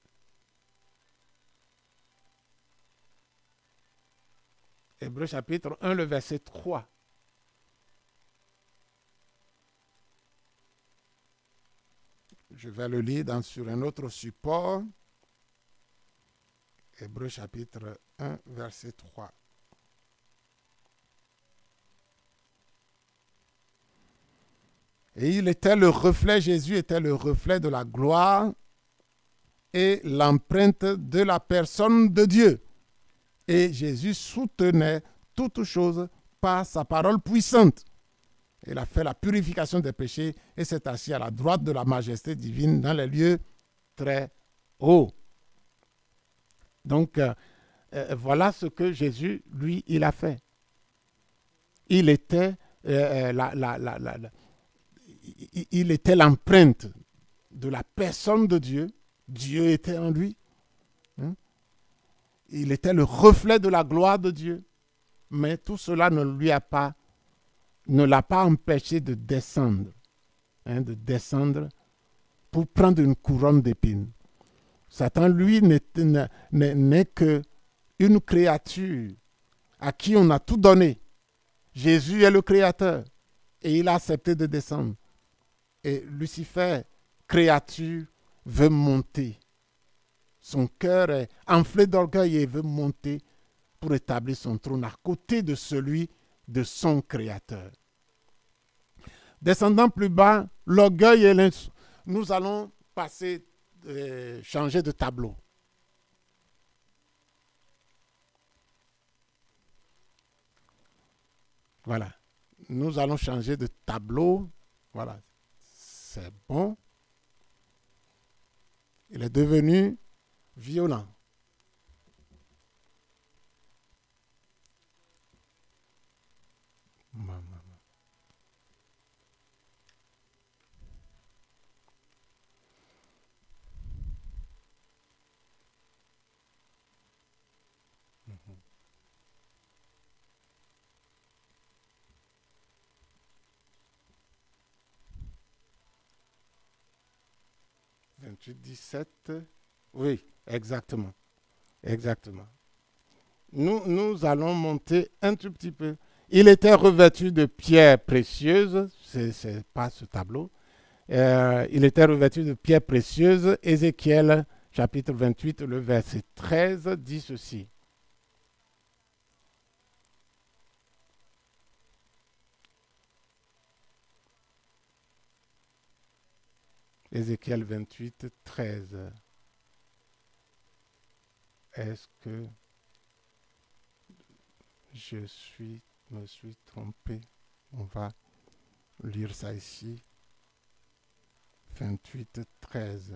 Hébreux chapitre 1, le verset 3. Je vais le lire sur un autre support. Hébreux chapitre 1, verset 3. Et il était le reflet, Jésus était le reflet de la gloire et l'empreinte de la personne de Dieu. Et Jésus soutenait toutes choses par sa parole puissante. Il a fait la purification des péchés et s'est assis à la droite de la majesté divine dans les lieux très hauts. Donc, voilà ce que Jésus, lui, il a fait. Il était il était l'empreinte de la personne de Dieu. Dieu était en lui. Il était le reflet de la gloire de Dieu. Mais tout cela ne l'a pas empêché de descendre. Pour prendre une couronne d'épines. Satan, lui, n'est qu'une créature à qui on a tout donné. Jésus est le créateur et il a accepté de descendre. Et Lucifer, créature, veut monter. Son cœur est enflé d'orgueil et veut monter pour établir son trône à côté de celui de son créateur. Descendant plus bas, l'orgueil et l'insolence. Nous allons changer de tableau. Voilà. Nous allons changer de tableau. Voilà. C'est bon. Il est devenu violent. 28, 17. Oui, exactement. Exactement. Nous allons monter un tout petit peu. Il était revêtu de pierres précieuses. C'est pas ce tableau. Il était revêtu de pierres précieuses. Ézéchiel, chapitre 28, le verset 13, dit ceci. Ézéchiel 28, 13. Est-ce que me suis trompé? On va lire ça ici. 28, 13.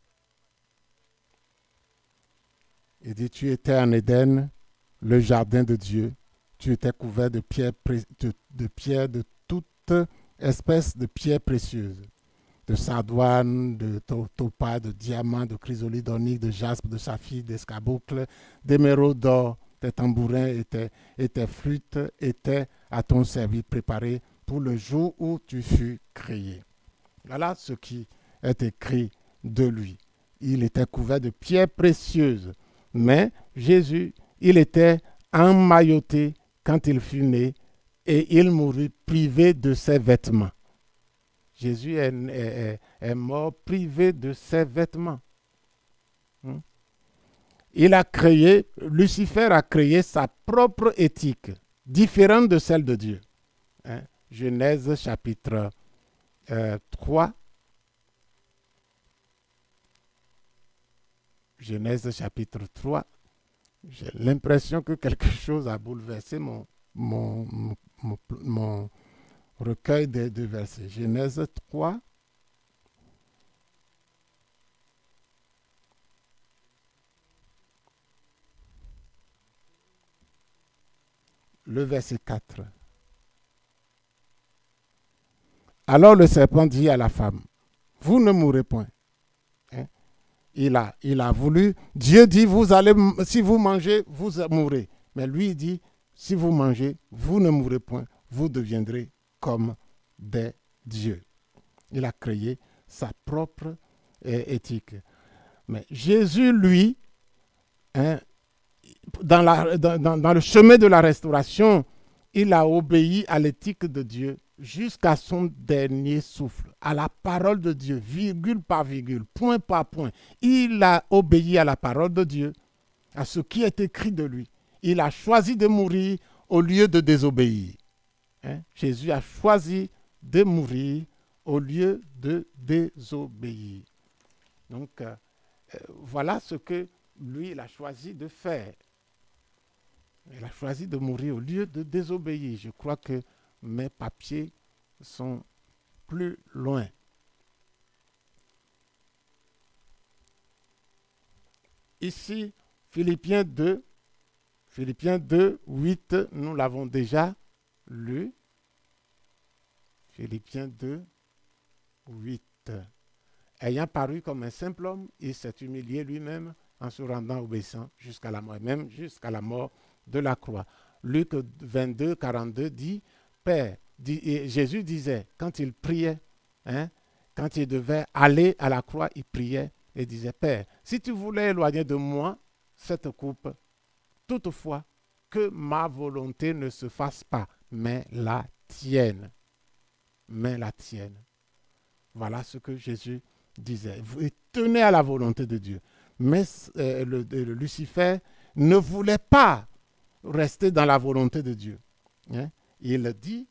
Il dit, tu étais en Éden, le jardin de Dieu. Tu étais couvert de pierres, de toute espèce de pierres précieuses. De sardoine, de topaz, de diamant, de chrysolite, d'onyx, de jaspe, de saphir, d'escarboucle, d'émeraude d'or. Tes tambourins et tes flûtes étaient à ton service préparés pour le jour où tu fus créé. Voilà ce qui est écrit de lui. Il était couvert de pierres précieuses. Mais Jésus, il était emmailloté quand il fut né et il mourut privé de ses vêtements. Jésus est mort privé de ses vêtements. Lucifer a créé sa propre éthique, différente de celle de Dieu. Genèse chapitre 3. Genèse chapitre 3. J'ai l'impression que quelque chose a bouleversé mon recueil de versets. Genèse 3. Le verset 4. Alors le serpent dit à la femme, vous ne mourrez point. Il a voulu, Dieu dit, si vous mangez, vous mourrez. Mais lui il dit, si vous mangez, vous ne mourrez point, vous deviendrez comme des dieux. Il a créé sa propre éthique. Mais Jésus, lui, dans le chemin de la restauration, il a obéi à l'éthique de Dieu jusqu'à son dernier souffle, à la parole de Dieu, virgule par virgule, point par point. Il a obéi à la parole de Dieu, à ce qui est écrit de lui. Il a choisi de mourir au lieu de désobéir. Jésus a choisi de mourir au lieu de désobéir. Donc, voilà ce que lui, il a choisi de faire. Il a choisi de mourir au lieu de désobéir. Je crois que mes papiers sont plus loin. Ici, Philippiens 2, 8, nous l'avons déjà lu. Philippiens 2, 8. Ayant paru comme un simple homme, il s'est humilié lui-même en se rendant obéissant jusqu'à la mort, même jusqu'à la mort de la croix. Luc 22, 42 dit, Père, Jésus disait, quand il priait, quand il devait aller à la croix, il priait et disait, Père, si tu voulais éloigner de moi cette coupe, toutefois, que ma volonté ne se fasse pas, mais la tienne. Mais la tienne. Voilà ce que Jésus disait. Vous tenez à la volonté de Dieu. Mais Lucifer ne voulait pas rester dans la volonté de Dieu. Il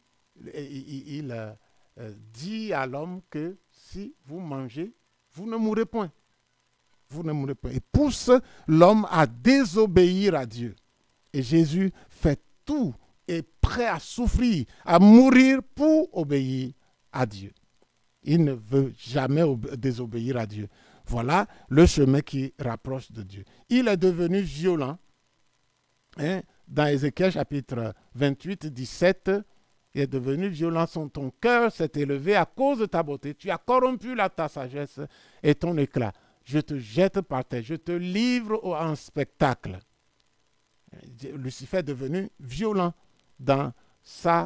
dit à l'homme que si vous mangez, vous ne mourrez point. Vous ne mourrez point. Il pousse l'homme à désobéir à Dieu. Et Jésus fait tout, est prêt à souffrir, à mourir pour obéir à Dieu. Il ne veut jamais désobéir à Dieu. Voilà le chemin qui rapproche de Dieu. Il est devenu violent. Dans Ézéchiel chapitre 28, 17, il est devenu violent. Ton cœur s'est élevé à cause de ta beauté. Tu as corrompu ta sagesse et ton éclat. Je te jette par terre. Je te livre en spectacle. Lucifer est devenu violent dans sa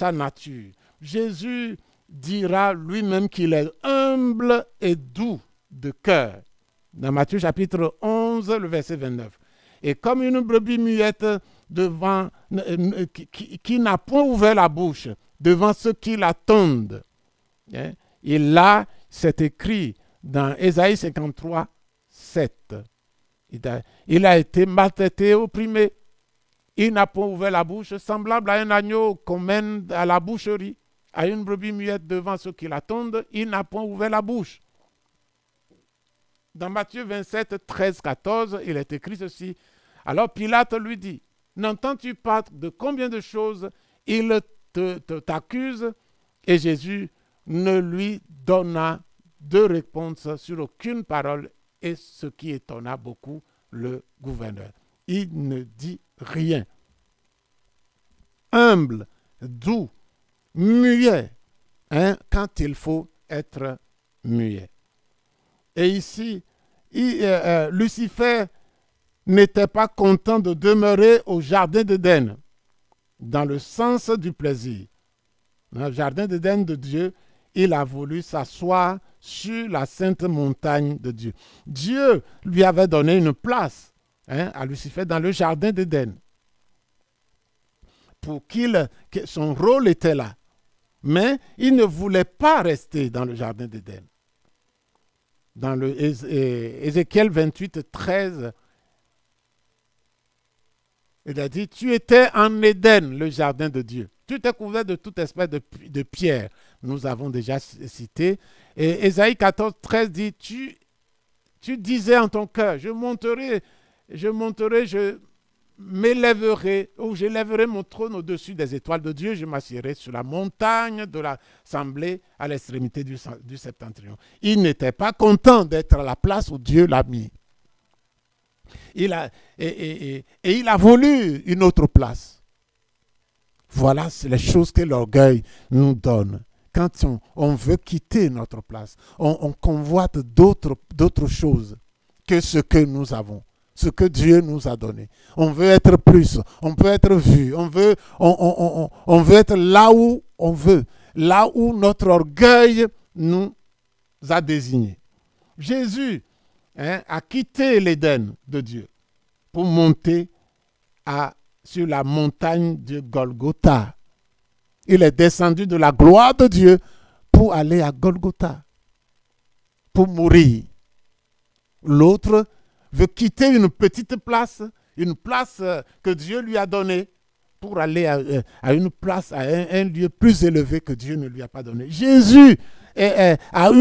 nature. Jésus dira lui-même qu'il est humble et doux de cœur. Dans Matthieu chapitre 11, le verset 29. Et comme une brebis muette devant, qui n'a point ouvert la bouche devant ceux qui l'attendent. Hein? Et là, c'est écrit dans Ésaïe 53, 7. Il a été maltraité, opprimé. Il n'a point ouvert la bouche, semblable à un agneau qu'on mène à la boucherie, à une brebis muette devant ceux qui l'attendent. Il n'a point ouvert la bouche. Dans Matthieu 27, 13, 14, il est écrit ceci. Alors Pilate lui dit, n'entends-tu pas de combien de choses il t'accuse? Et Jésus ne lui donna de réponse sur aucune parole, et ce qui étonna beaucoup le gouverneur. Il ne dit rien. Humble, doux, muet, hein, quand il faut être muet. Et ici, Lucifer n'était pas content de demeurer au jardin d'Éden, dans le sens du plaisir. Dans le jardin d'Éden de Dieu, il a voulu s'asseoir sur la sainte montagne de Dieu. Dieu lui avait donné une place, hein, à Lucifer dans le jardin d'Éden, pour que son rôle était là. Mais il ne voulait pas rester dans le jardin d'Éden. Dans le Ézéchiel 28, 13, il a dit, tu étais en Éden, le jardin de Dieu. Tu étais couvert de toute espèce de pierre. Nous avons déjà cité. Et Ésaïe 14, 13 dit, tu disais en ton cœur, je m'élèverai, ou j'élèverai mon trône au-dessus des étoiles de Dieu, je m'assierai sur la montagne de l'assemblée à l'extrémité du septentrion. Il n'était pas content d'être à la place où Dieu l'a mis. Il a voulu une autre place. Voilà les choses que l'orgueil nous donne. Quand on veut quitter notre place, on convoite d'autres choses que ce que nous avons, ce que Dieu nous a donné. On veut être plus, on peut être vu, on veut être là où on veut, là où notre orgueil nous a désignés. Jésus, hein, a quitté l'Éden de Dieu pour monter sur la montagne de Golgotha. Il est descendu de la gloire de Dieu pour aller à Golgotha, pour mourir. L'autre veut quitter une petite place, une place que Dieu lui a donnée, pour aller à une place, à un lieu plus élevé que Dieu ne lui a pas donné. Jésus était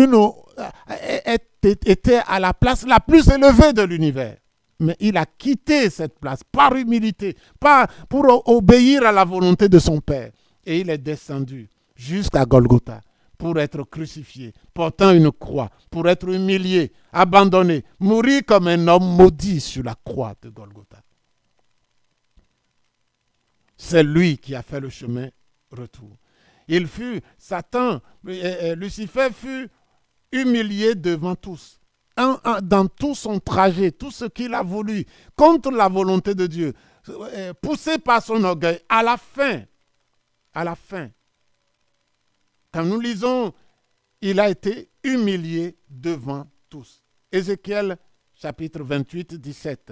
à la place la plus élevée de l'univers. Mais il a quitté cette place par humilité, pour obéir à la volonté de son Père. Et il est descendu jusqu'à Golgotha pour être crucifié, portant une croix, pour être humilié, abandonné, mourir comme un homme maudit sur la croix de Golgotha. C'est lui qui a fait le chemin retour. Lucifer fut humilié devant tous. Dans tout son trajet, tout ce qu'il a voulu, contre la volonté de Dieu, poussé par son orgueil, à la fin, quand nous lisons, il a été humilié devant tous. Ézéchiel chapitre 28, 17.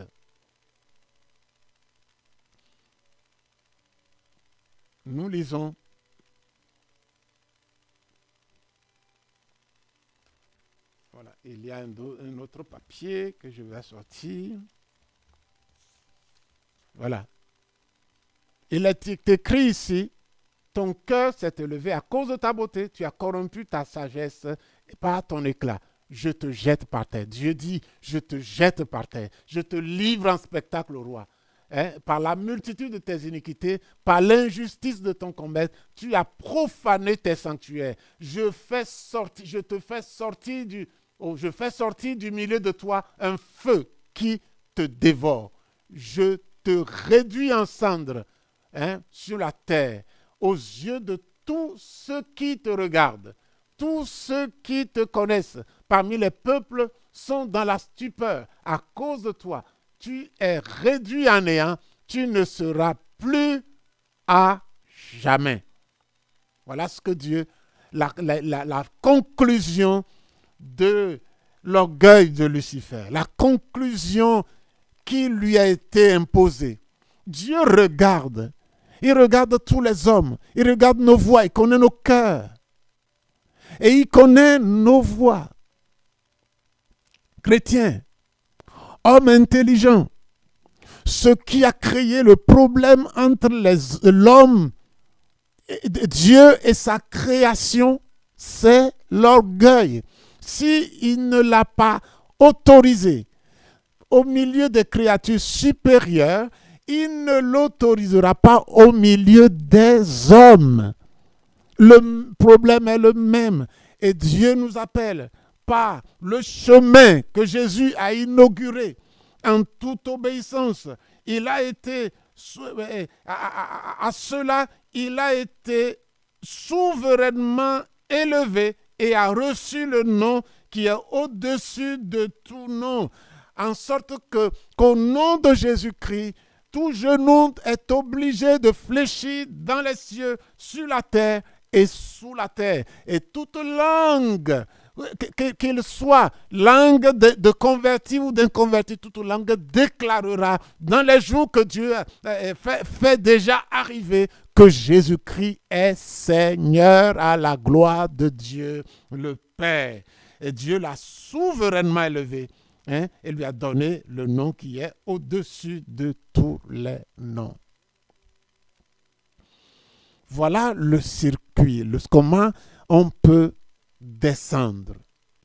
Nous lisons. Voilà, il y a un autre papier que je vais sortir. Voilà. Il est écrit ici, ton cœur s'est élevé à cause de ta beauté, tu as corrompu ta sagesse par ton éclat. Je te jette par terre. Dieu dit, je te jette par terre. Je te livre en spectacle au roi. Hein, par la multitude de tes iniquités, par l'injustice de ton commerce, tu as profané tes sanctuaires. Je fais sortir du milieu de toi un feu qui te dévore. Je te réduis en cendres, hein, sur la terre, aux yeux de tous ceux qui te regardent. Tous ceux qui te connaissent parmi les peuples sont dans la stupeur à cause de toi. Tu es réduit à néant, tu ne seras plus à jamais. Voilà ce que Dieu, la conclusion de l'orgueil de Lucifer, la conclusion qui lui a été imposée. Dieu regarde. Il regarde tous les hommes. Il regarde nos voies. Il connaît nos cœurs. Et il connaît nos voies. Chrétiens, hommes intelligents, ce qui a créé le problème entre l'homme, Dieu et sa création, c'est l'orgueil. S'il ne l'a pas autorisé au milieu des créatures supérieures, il ne l'autorisera pas au milieu des hommes. Le problème est le même. Et Dieu nous appelle par le chemin que Jésus a inauguré en toute obéissance. Il a été, à cela, il a été souverainement élevé et a reçu le nom qui est au-dessus de tout nom. En sorte qu'au nom de Jésus-Christ, tout genou est obligé de fléchir dans les cieux, sur la terre et sous la terre. Et toute langue, qu'il soit langue de converti ou d'inconverti, toute langue déclarera dans les jours que Dieu fait déjà arriver que Jésus-Christ est Seigneur à la gloire de Dieu le Père. Et Dieu l'a souverainement élevé. Et lui a donné le nom qui est au-dessus de tous les noms. Voilà le circuit, comment on peut descendre.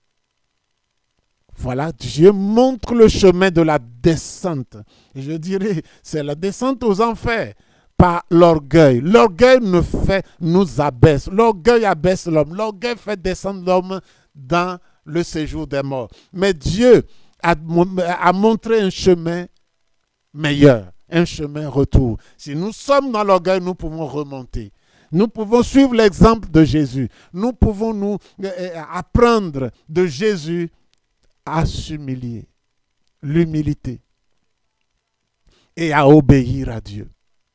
Voilà, Dieu montre le chemin de la descente. Et je dirais, c'est la descente aux enfers par l'orgueil. L'orgueil nous abaisse. L'orgueil abaisse l'homme. L'orgueil fait descendre l'homme dans le séjour des morts. Mais Dieu a montré un chemin meilleur, un chemin retour. Si nous sommes dans l'orgueil, nous pouvons remonter. Nous pouvons suivre l'exemple de Jésus. Nous pouvons apprendre de Jésus à s'humilier, l'humilité, et à obéir à Dieu.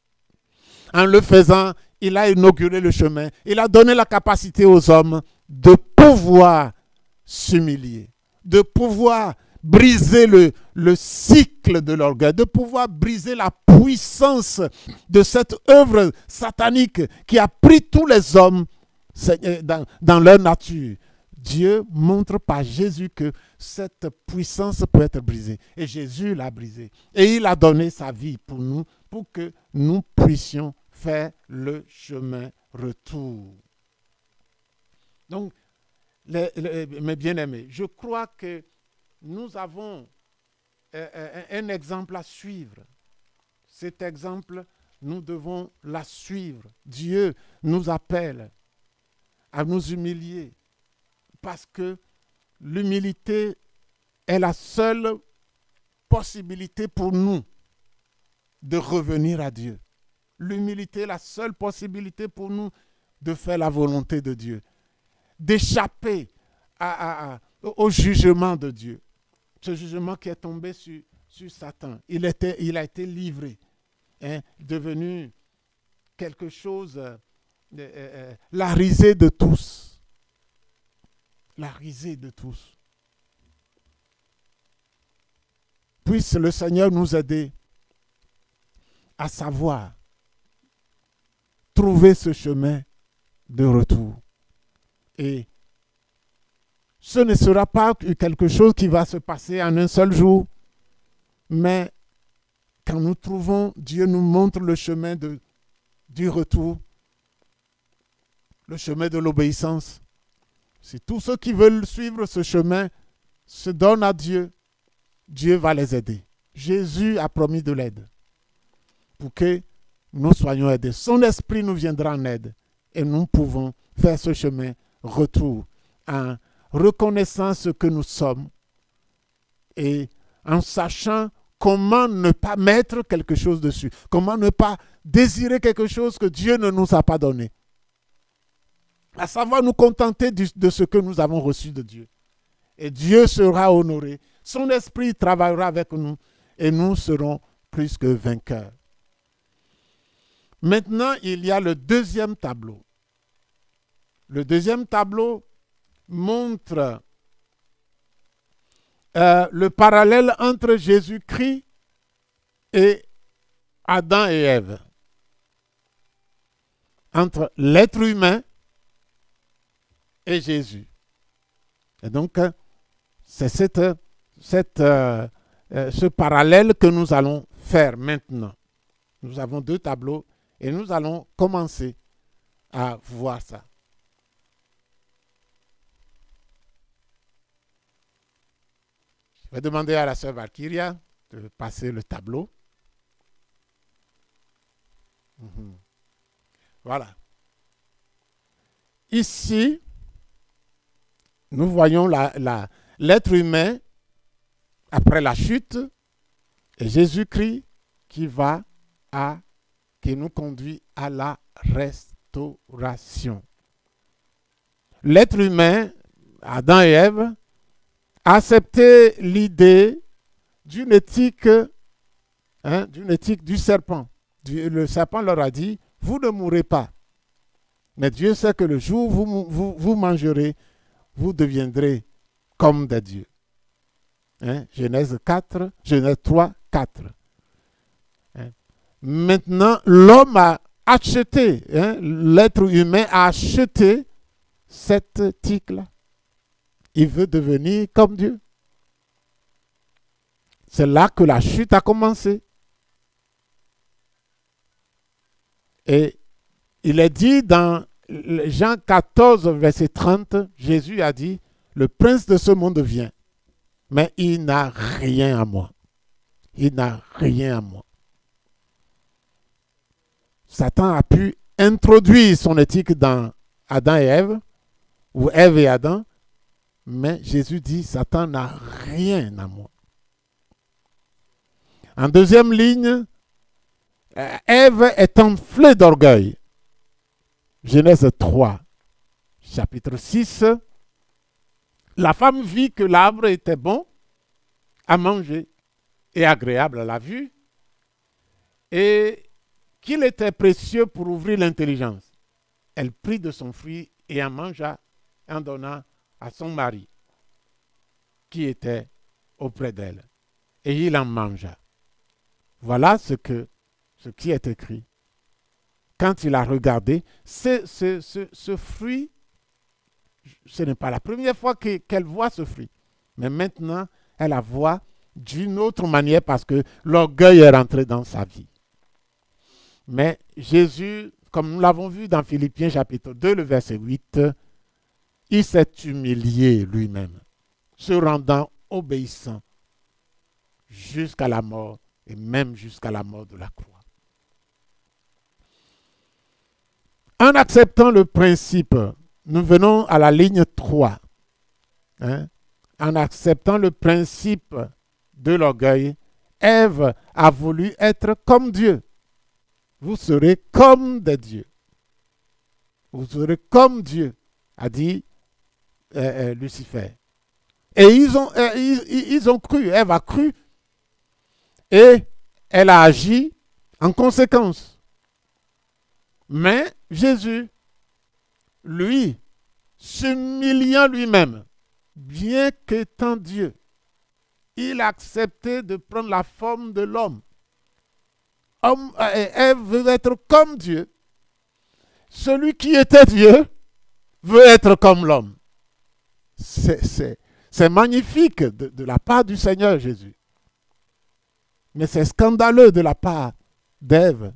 En le faisant, il a inauguré le chemin. Il a donné la capacité aux hommes de pouvoir s'humilier, de pouvoir briser le cycle de l'orgueil, de pouvoir briser la puissance de cette œuvre satanique qui a pris tous les hommes dans leur nature. Dieu montre par Jésus que cette puissance peut être brisée. Et Jésus l'a brisée. Et il a donné sa vie pour nous, pour que nous puissions faire le chemin retour. Donc, mes bien-aimés, je crois que nous avons un exemple à suivre. Cet exemple, nous devons la suivre. Dieu nous appelle à nous humilier parce que l'humilité est la seule possibilité pour nous de revenir à Dieu. L'humilité est la seule possibilité pour nous de faire la volonté de Dieu, d'échapper au jugement de Dieu. Ce jugement qui est tombé sur Satan. Il a été livré, devenu quelque chose, la risée de tous. La risée de tous. Puisse le Seigneur nous aider à savoir trouver ce chemin de retour. Et ce ne sera pas quelque chose qui va se passer en un seul jour, mais quand nous trouvons, Dieu nous montre le chemin du retour, le chemin de l'obéissance. Si tous ceux qui veulent suivre ce chemin se donnent à Dieu, Dieu va les aider. Jésus a promis de l'aide pour que nous soyons aidés. Son esprit nous viendra en aide et nous pouvons faire ce chemin retour en reconnaissant ce que nous sommes et en sachant comment ne pas mettre quelque chose dessus, comment ne pas désirer quelque chose que Dieu ne nous a pas donné. À savoir nous contenter de ce que nous avons reçu de Dieu. Et Dieu sera honoré. Son esprit travaillera avec nous et nous serons plus que vainqueurs. Maintenant, il y a le deuxième tableau. Le deuxième tableau montre le parallèle entre Jésus-Christ et Adam et Ève, entre l'être humain et Jésus. Et donc, c'est ce parallèle que nous allons faire maintenant. Nous avons deux tableaux et nous allons commencer à voir ça. Je vais demander à la sœur Valkyria de passer le tableau. Voilà. Ici, nous voyons l'être humain après la chute et Jésus-Christ qui nous conduit à la restauration. L'être humain, Adam et Ève, a accepté l'idée d'une éthique du serpent. Le serpent leur a dit, vous ne mourrez pas. Mais Dieu sait que le jour où vous mangerez, vous deviendrez comme des dieux. Genèse 3, 4. Maintenant, l'homme a acheté, l'être humain a acheté cette éthique-là. Il veut devenir comme Dieu. C'est là que la chute a commencé. Et il est dit dans Jean 14, verset 30, Jésus a dit, le prince de ce monde vient, mais il n'a rien à moi. Il n'a rien à moi. Satan a pu introduire son éthique dans Adam et Ève, ou Ève et Adam, mais Jésus dit, Satan n'a rien à moi. En deuxième ligne, Ève est enflée d'orgueil. Genèse 3, chapitre 6. La femme vit que l'arbre était bon à manger et agréable à la vue et qu'il était précieux pour ouvrir l'intelligence. Elle prit de son fruit et en mangea en donnant à son mari qui était auprès d'elle. Et il en mangea. Voilà ce qui est écrit. Quand il a regardé, ce fruit, ce n'est pas la première fois qu'elle voit ce fruit. Mais maintenant, elle la voit d'une autre manière parce que l'orgueil est rentré dans sa vie. Mais Jésus, comme nous l'avons vu dans Philippiens chapitre 2, le verset 8, il s'est humilié lui-même, se rendant obéissant jusqu'à la mort et même jusqu'à la mort de la croix. En acceptant le principe, nous venons à la ligne 3. En acceptant le principe de l'orgueil, Ève a voulu être comme Dieu. Vous serez comme des dieux. Vous serez comme Dieu, a dit Lucifer. Et ils ont cru, Ève a cru, et elle a agi en conséquence. Mais Jésus, lui, s'humiliant lui-même, bien qu'étant Dieu, il a accepté de prendre la forme de l'homme. Ève veut être comme Dieu. Celui qui était Dieu veut être comme l'homme. C'est magnifique de la part du Seigneur Jésus. Mais c'est scandaleux de la part d'Ève.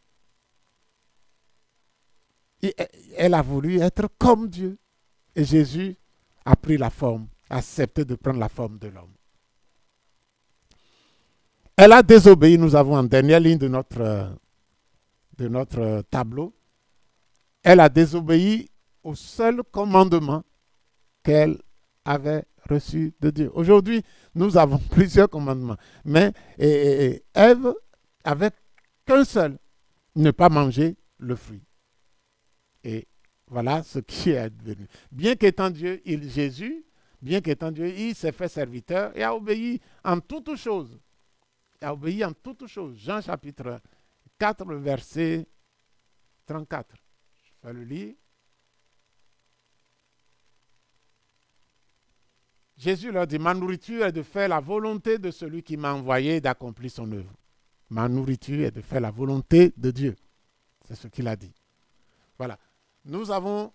Elle a voulu être comme Dieu. Et Jésus a pris la forme, a accepté de prendre la forme de l'homme. Elle a désobéi, nous avons en dernière ligne de notre tableau. Elle a désobéi au seul commandement qu'elle avait reçu de Dieu. Aujourd'hui, nous avons plusieurs commandements. Mais Ève avait qu'un seul, ne pas manger le fruit. Et voilà ce qui est advenu. Bien qu'étant Dieu, Jésus, bien qu'étant Dieu, il s'est fait serviteur et a obéi en toutes choses. Il a obéi en toutes choses. Jean chapitre 4, verset 34. Je vais le lire. Jésus leur dit, ma nourriture est de faire la volonté de celui qui m'a envoyé et d'accomplir son œuvre. Ma nourriture est de faire la volonté de Dieu. C'est ce qu'il a dit. Voilà. Nous avons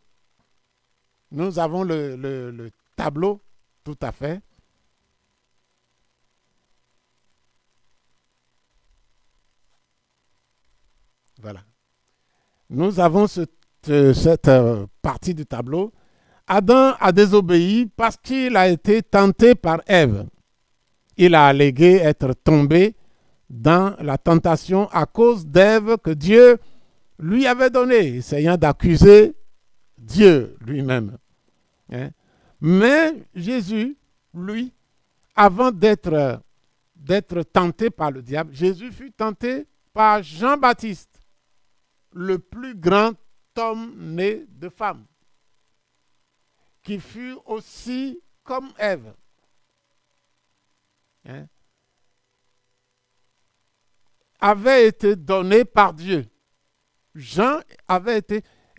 le tableau, tout à fait. Voilà. Nous avons cette partie du tableau. Adam a désobéi parce qu'il a été tenté par Ève. Il a allégué être tombé dans la tentation à cause d'Ève que Dieu lui avait donnée, essayant d'accuser Dieu lui-même. Hein? Mais Jésus, lui, avant d'être tenté par le diable, Jésus fut tenté par Jean-Baptiste, le plus grand homme né de femme, qui fut aussi comme Ève. Hein? Avait été donné par Dieu. Jean avait été...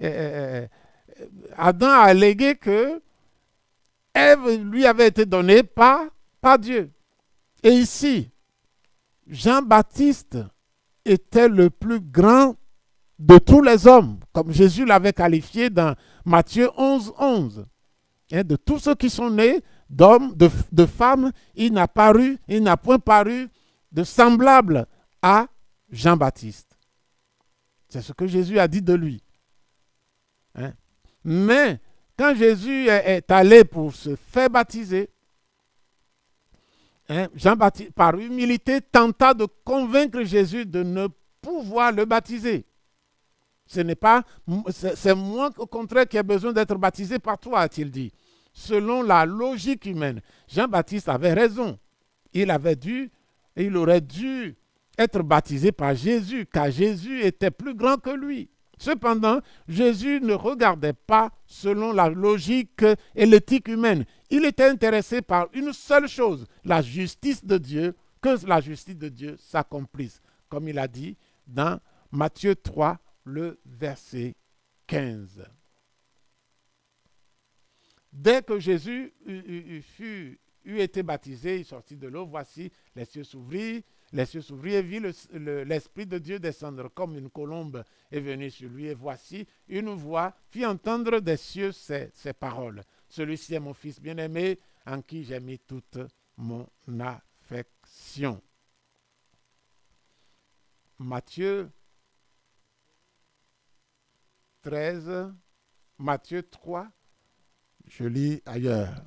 Adam a allégué que Ève lui avait été donnée par Dieu. Et ici, Jean-Baptiste était le plus grand de tous les hommes, comme Jésus l'avait qualifié dans Matthieu 11, 11. Hein, de tous ceux qui sont nés d'hommes, de femmes, il n'a point paru de semblable à Jean-Baptiste. C'est ce que Jésus a dit de lui. Hein? Mais quand Jésus est allé pour se faire baptiser, hein, Jean-Baptiste, par humilité, tenta de convaincre Jésus de ne pouvoir le baptiser. C'est moi au contraire qui ai besoin d'être baptisé par toi, a-t-il dit. Selon la logique humaine, Jean-Baptiste avait raison. Il aurait dû être baptisé par Jésus, car Jésus était plus grand que lui. Cependant, Jésus ne regardait pas selon la logique et l'éthique humaine. Il était intéressé par une seule chose, la justice de Dieu, que la justice de Dieu s'accomplisse, comme il a dit dans Matthieu 3, le verset 15. Dès que Jésus eut été baptisé, il sortit de l'eau, voici, les cieux s'ouvrirent et vit l'Esprit de Dieu descendre comme une colombe est venue sur lui. Et voici, une voix fit entendre des cieux ces paroles. Celui-ci est mon Fils bien-aimé, en qui j'ai mis toute mon affection. Matthieu 13, Matthieu 3, je lis ailleurs.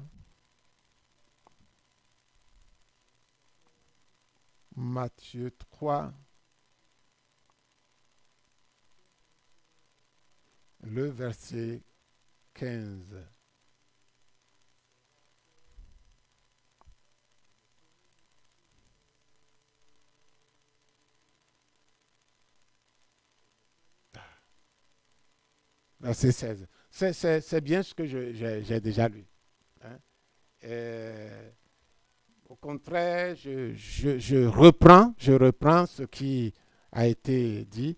Matthieu 3, le verset 15. Verset 16. C'est bien ce que j'ai déjà lu. Hein? Au contraire, je reprends ce qui a été dit.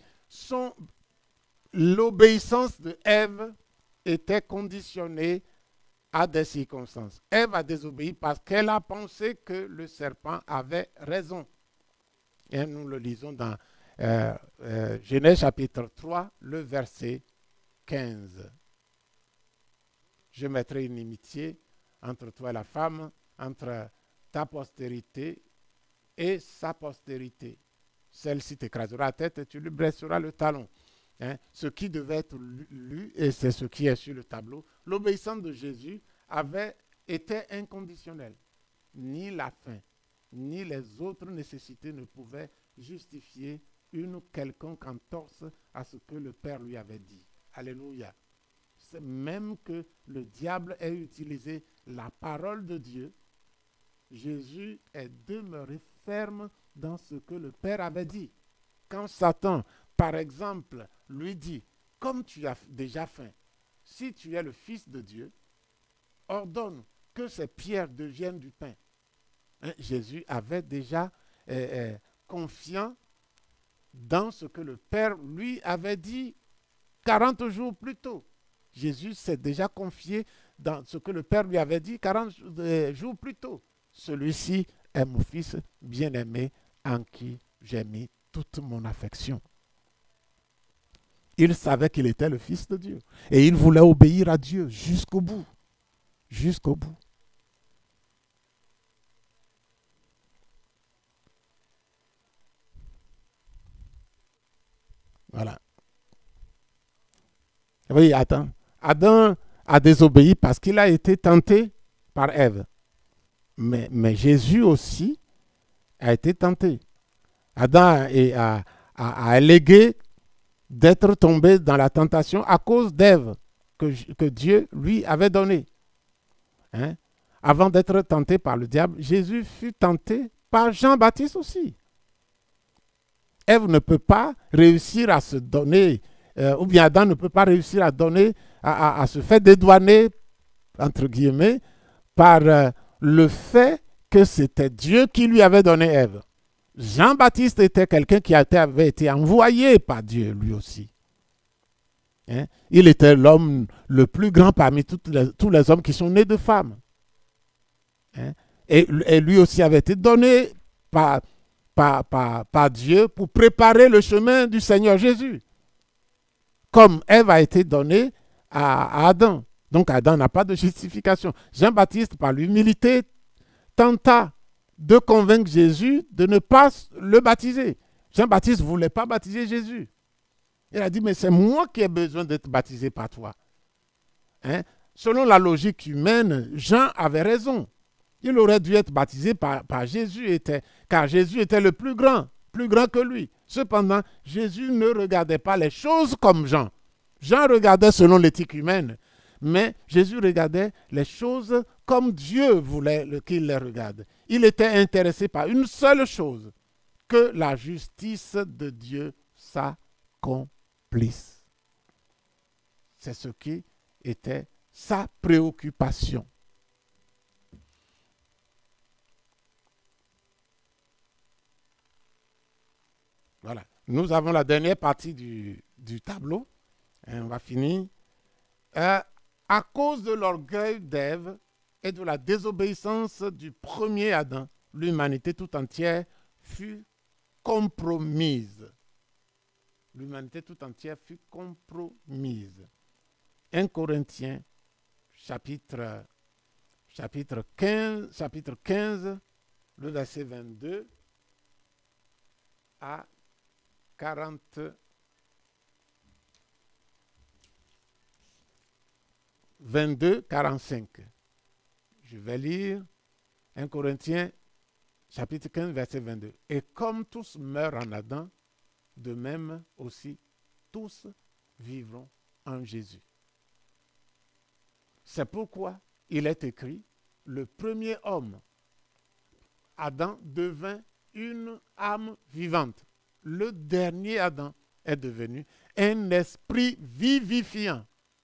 L'obéissance de Ève était conditionnée à des circonstances. Ève a désobéi parce qu'elle a pensé que le serpent avait raison. Et nous le lisons dans Genèse chapitre 3, le verset 15. Je mettrai une inimitié entre toi et la femme, entre ta postérité et sa postérité. Celle-ci t'écrasera la tête et tu lui blesseras le talon. Hein? Ce qui devait être lu, et c'est ce qui est sur le tableau, l'obéissance de Jésus était inconditionnelle. Ni la faim, ni les autres nécessités ne pouvaient justifier une quelconque entorse à ce que le Père lui avait dit. Alléluia. C'est même que le diable ait utilisé la parole de Dieu, Jésus est demeuré ferme dans ce que le Père avait dit. Quand Satan, par exemple, lui dit, comme tu as déjà faim, si tu es le Fils de Dieu, ordonne que ces pierres deviennent du pain. Hein? Jésus avait déjà confiant dans ce que le Père lui avait dit 40 jours plus tôt. Jésus s'est déjà confié dans ce que le Père lui avait dit 40 jours plus tôt. Celui-ci est mon fils bien-aimé en qui j'ai mis toute mon affection. Il savait qu'il était le Fils de Dieu. Et il voulait obéir à Dieu jusqu'au bout. Jusqu'au bout. Voilà. Oui, attends. Adam a désobéi parce qu'il a été tenté par Ève. Mais Jésus aussi a été tenté. Adam a allégué d'être tombé dans la tentation à cause d'Ève que Dieu lui avait donnée. Hein? Avant d'être tenté par le diable, Jésus fut tenté par Jean-Baptiste aussi. Ève ne peut pas réussir à se donner, ou bien Adam ne peut pas réussir à donner, à se faire dédouaner, entre guillemets, par le fait que c'était Dieu qui lui avait donné Ève. Jean-Baptiste était quelqu'un qui avait été envoyé par Dieu lui aussi. Hein? Il était l'homme le plus grand parmi tous les hommes qui sont nés de femmes. Hein? Et lui aussi avait été donné par Dieu pour préparer le chemin du Seigneur Jésus. Comme Ève a été donnée à Adam. Donc Adam n'a pas de justification. Jean-Baptiste, par l'humilité, tenta de convaincre Jésus de ne pas le baptiser. Jean-Baptiste ne voulait pas baptiser Jésus. Il a dit, mais c'est moi qui ai besoin d'être baptisé par toi. Hein? Selon la logique humaine, Jean avait raison. Il aurait dû être baptisé par Jésus, car Jésus était le plus grand que lui. Cependant, Jésus ne regardait pas les choses comme Jean. Jean regardait selon l'éthique humaine, mais Jésus regardait les choses comme Dieu voulait qu'il les regarde. Il était intéressé par une seule chose, que la justice de Dieu s'accomplisse. C'est ce qui était sa préoccupation. Voilà. Nous avons la dernière partie du tableau. Et on va finir. À cause de l'orgueil d'Ève et de la désobéissance du premier Adam, l'humanité tout entière fut compromise. L'humanité tout entière fut compromise. 1 Corinthiens, chapitre 15, le verset 22 à 22-45. Je vais lire 1 Corinthiens, chapitre 15, verset 22. Et comme tous meurent en Adam, de même aussi tous vivront en Jésus. C'est pourquoi il est écrit, le premier homme, Adam, devint une âme vivante. Le dernier Adam est devenu un esprit vivifiant.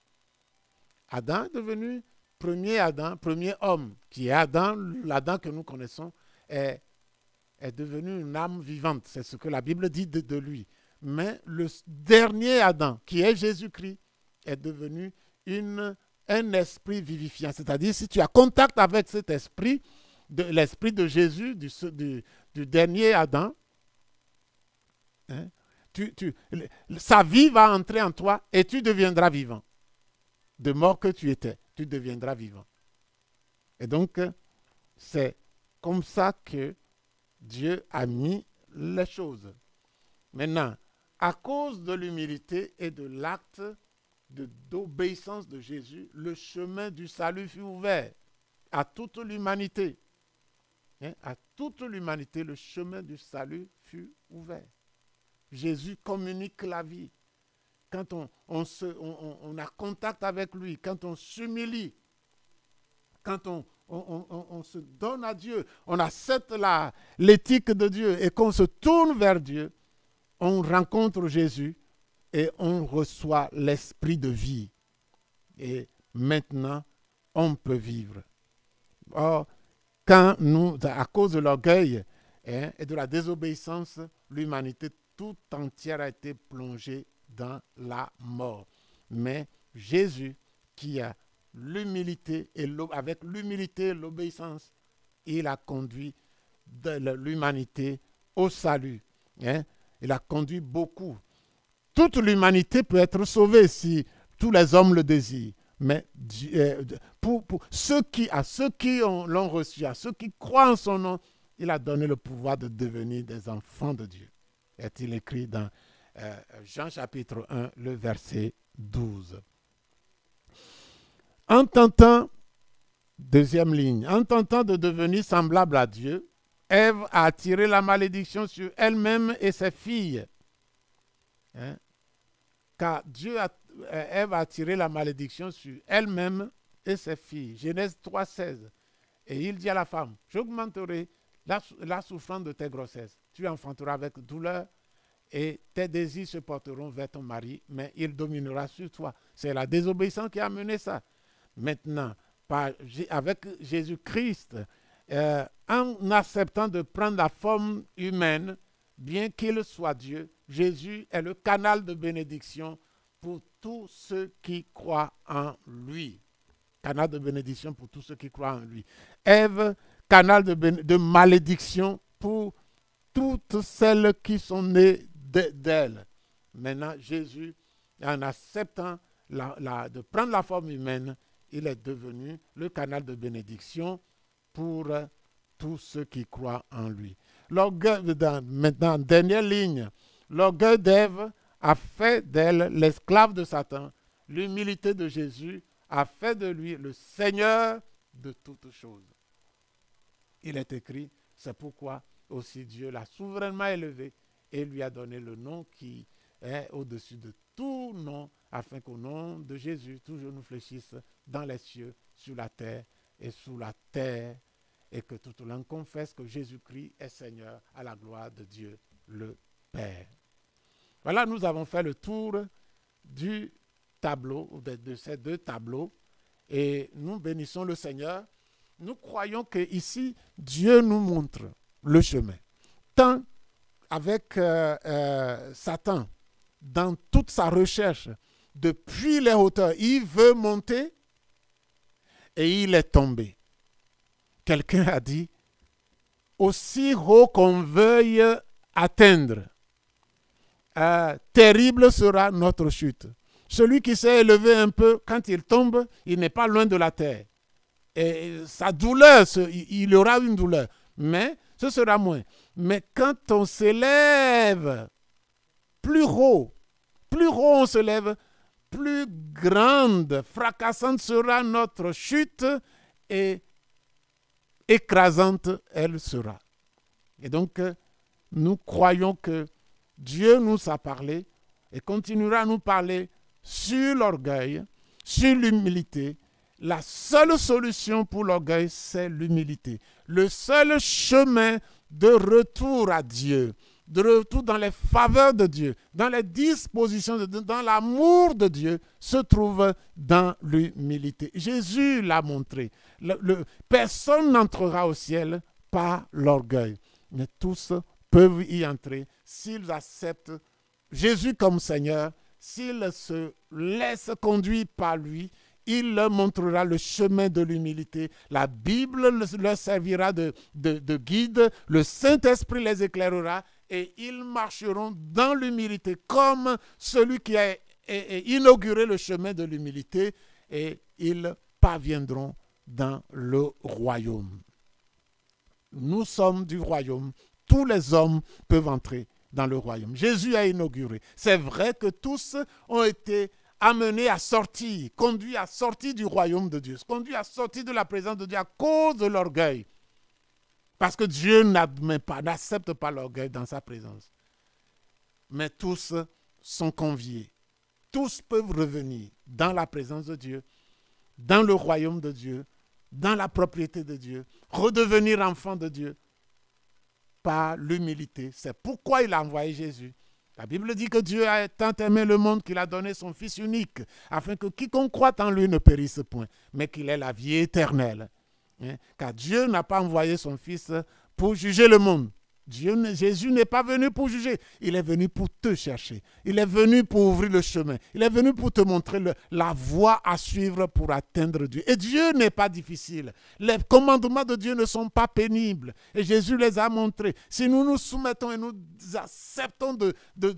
Adam est devenu premier Adam, premier homme, qui est Adam, l'Adam que nous connaissons, est devenu une âme vivante. C'est ce que la Bible dit de lui. Mais le dernier Adam, qui est Jésus-Christ, est devenu un esprit vivifiant. C'est-à-dire, si tu as contact avec cet esprit, l'esprit de Jésus, du dernier Adam, hein, sa vie va entrer en toi et tu deviendras vivant. De mort que tu étais, tu deviendras vivant. Et donc, c'est comme ça que Dieu a mis les choses. Maintenant, à cause de l'humilité et de l'acte d'obéissance de Jésus, le chemin du salut fut ouvert à toute l'humanité. Hein? À toute l'humanité, le chemin du salut fut ouvert. Jésus communique la vie. Quand on a contact avec lui, quand on s'humilie, quand on se donne à Dieu, on accepte l'éthique de Dieu et qu'on se tourne vers Dieu, on rencontre Jésus et on reçoit l'esprit de vie. Et maintenant, on peut vivre. Or, quand à cause de l'orgueil et de la désobéissance, l'humanité tout entière a été plongée dans la mort. Mais Jésus qui a l'humilité et avec l'humilité et l'obéissance, il a conduit l'humanité au salut. Hein? Il a conduit beaucoup. Toute l'humanité peut être sauvée si tous les hommes le désirent. Mais pour ceux qui l'ont reçu, à ceux qui croient en son nom, il a donné le pouvoir de devenir des enfants de Dieu. Est-il écrit dans Jean chapitre 1, le verset 12. En tentant, deuxième ligne, en tentant de devenir semblable à Dieu, Ève a attiré la malédiction sur elle-même et ses filles. Hein? Car Ève a attiré la malédiction sur elle-même et ses filles. Genèse 3,16. Et il dit à la femme, j'augmenterai la souffrance de tes grossesses. Tu enfanteras avec douleur et tes désirs se porteront vers ton mari, mais il dominera sur toi. C'est la désobéissance qui a mené ça. Maintenant, avec Jésus-Christ, en acceptant de prendre la forme humaine, bien qu'il soit Dieu, Jésus est le canal de bénédiction pour tous ceux qui croient en lui. Canal de bénédiction pour tous ceux qui croient en lui. Ève, canal de malédiction pour toutes celles qui sont nées d'elle. Maintenant, Jésus, en acceptant de prendre la forme humaine, il est devenu le canal de bénédiction pour tous ceux qui croient en lui. Maintenant, dernière ligne, l'orgueil d'Ève a fait d'elle l'esclave de Satan. L'humilité de Jésus a fait de lui le Seigneur de toutes choses. Il est écrit, c'est pourquoi aussi Dieu l'a souverainement élevé et lui a donné le nom qui est au-dessus de tout nom, afin qu'au nom de Jésus, tout genou fléchisse dans les cieux, sur la terre et sous la terre, et que toute langue confesse que Jésus-Christ est Seigneur à la gloire de Dieu le Père. Voilà, nous avons fait le tour du tableau, de ces deux tableaux, et nous bénissons le Seigneur. Nous croyons qu'ici, Dieu nous montre le chemin. Tant avec Satan, dans toute sa recherche, depuis les hauteurs, il veut monter et il est tombé. Quelqu'un a dit, aussi haut qu'on veuille atteindre, terrible sera notre chute. Celui qui s'est élevé un peu, quand il tombe, il n'est pas loin de la terre. Et sa douleur, il aura une douleur, mais ce sera moins. Mais quand on s'élève plus haut on se lève, plus grande, fracassante sera notre chute et écrasante elle sera. Et donc, nous croyons que Dieu nous a parlé et continuera à nous parler sur l'orgueil, sur l'humilité. La seule solution pour l'orgueil, c'est l'humilité. Le seul chemin de retour à Dieu, de retour dans les faveurs de Dieu, dans les dispositions de Dieu, dans l'amour de Dieu, se trouve dans l'humilité. Jésus l'a montré. Personne n'entrera au ciel par l'orgueil, mais tous peuvent y entrer s'ils acceptent Jésus comme Seigneur, s'ils se laissent conduire par lui. Il leur montrera le chemin de l'humilité. La Bible leur servira de guide. Le Saint-Esprit les éclairera et ils marcheront dans l'humilité comme celui qui a inauguré le chemin de l'humilité et ils parviendront dans le royaume. Nous sommes du royaume. Tous les hommes peuvent entrer dans le royaume. Jésus a inauguré. C'est vrai que tous ont été amené à sortir, conduit à sortir du royaume de Dieu, conduit à sortir de la présence de Dieu à cause de l'orgueil. Parce que Dieu n'accepte pas l'orgueil dans sa présence. Mais tous sont conviés. Tous peuvent revenir dans la présence de Dieu, dans le royaume de Dieu, dans la propriété de Dieu, redevenir enfants de Dieu par l'humilité. C'est pourquoi il a envoyé Jésus. La Bible dit que Dieu a tant aimé le monde qu'il a donné son Fils unique, afin que quiconque croit en lui ne périsse point, mais qu'il ait la vie éternelle. Car Dieu n'a pas envoyé son Fils pour juger le monde, Jésus n'est pas venu pour juger, il est venu pour te chercher. Il est venu pour ouvrir le chemin. Il est venu pour te montrer la voie à suivre pour atteindre Dieu. Et Dieu n'est pas difficile. Les commandements de Dieu ne sont pas pénibles. Et Jésus les a montrés. Si nous nous soumettons et nous acceptons de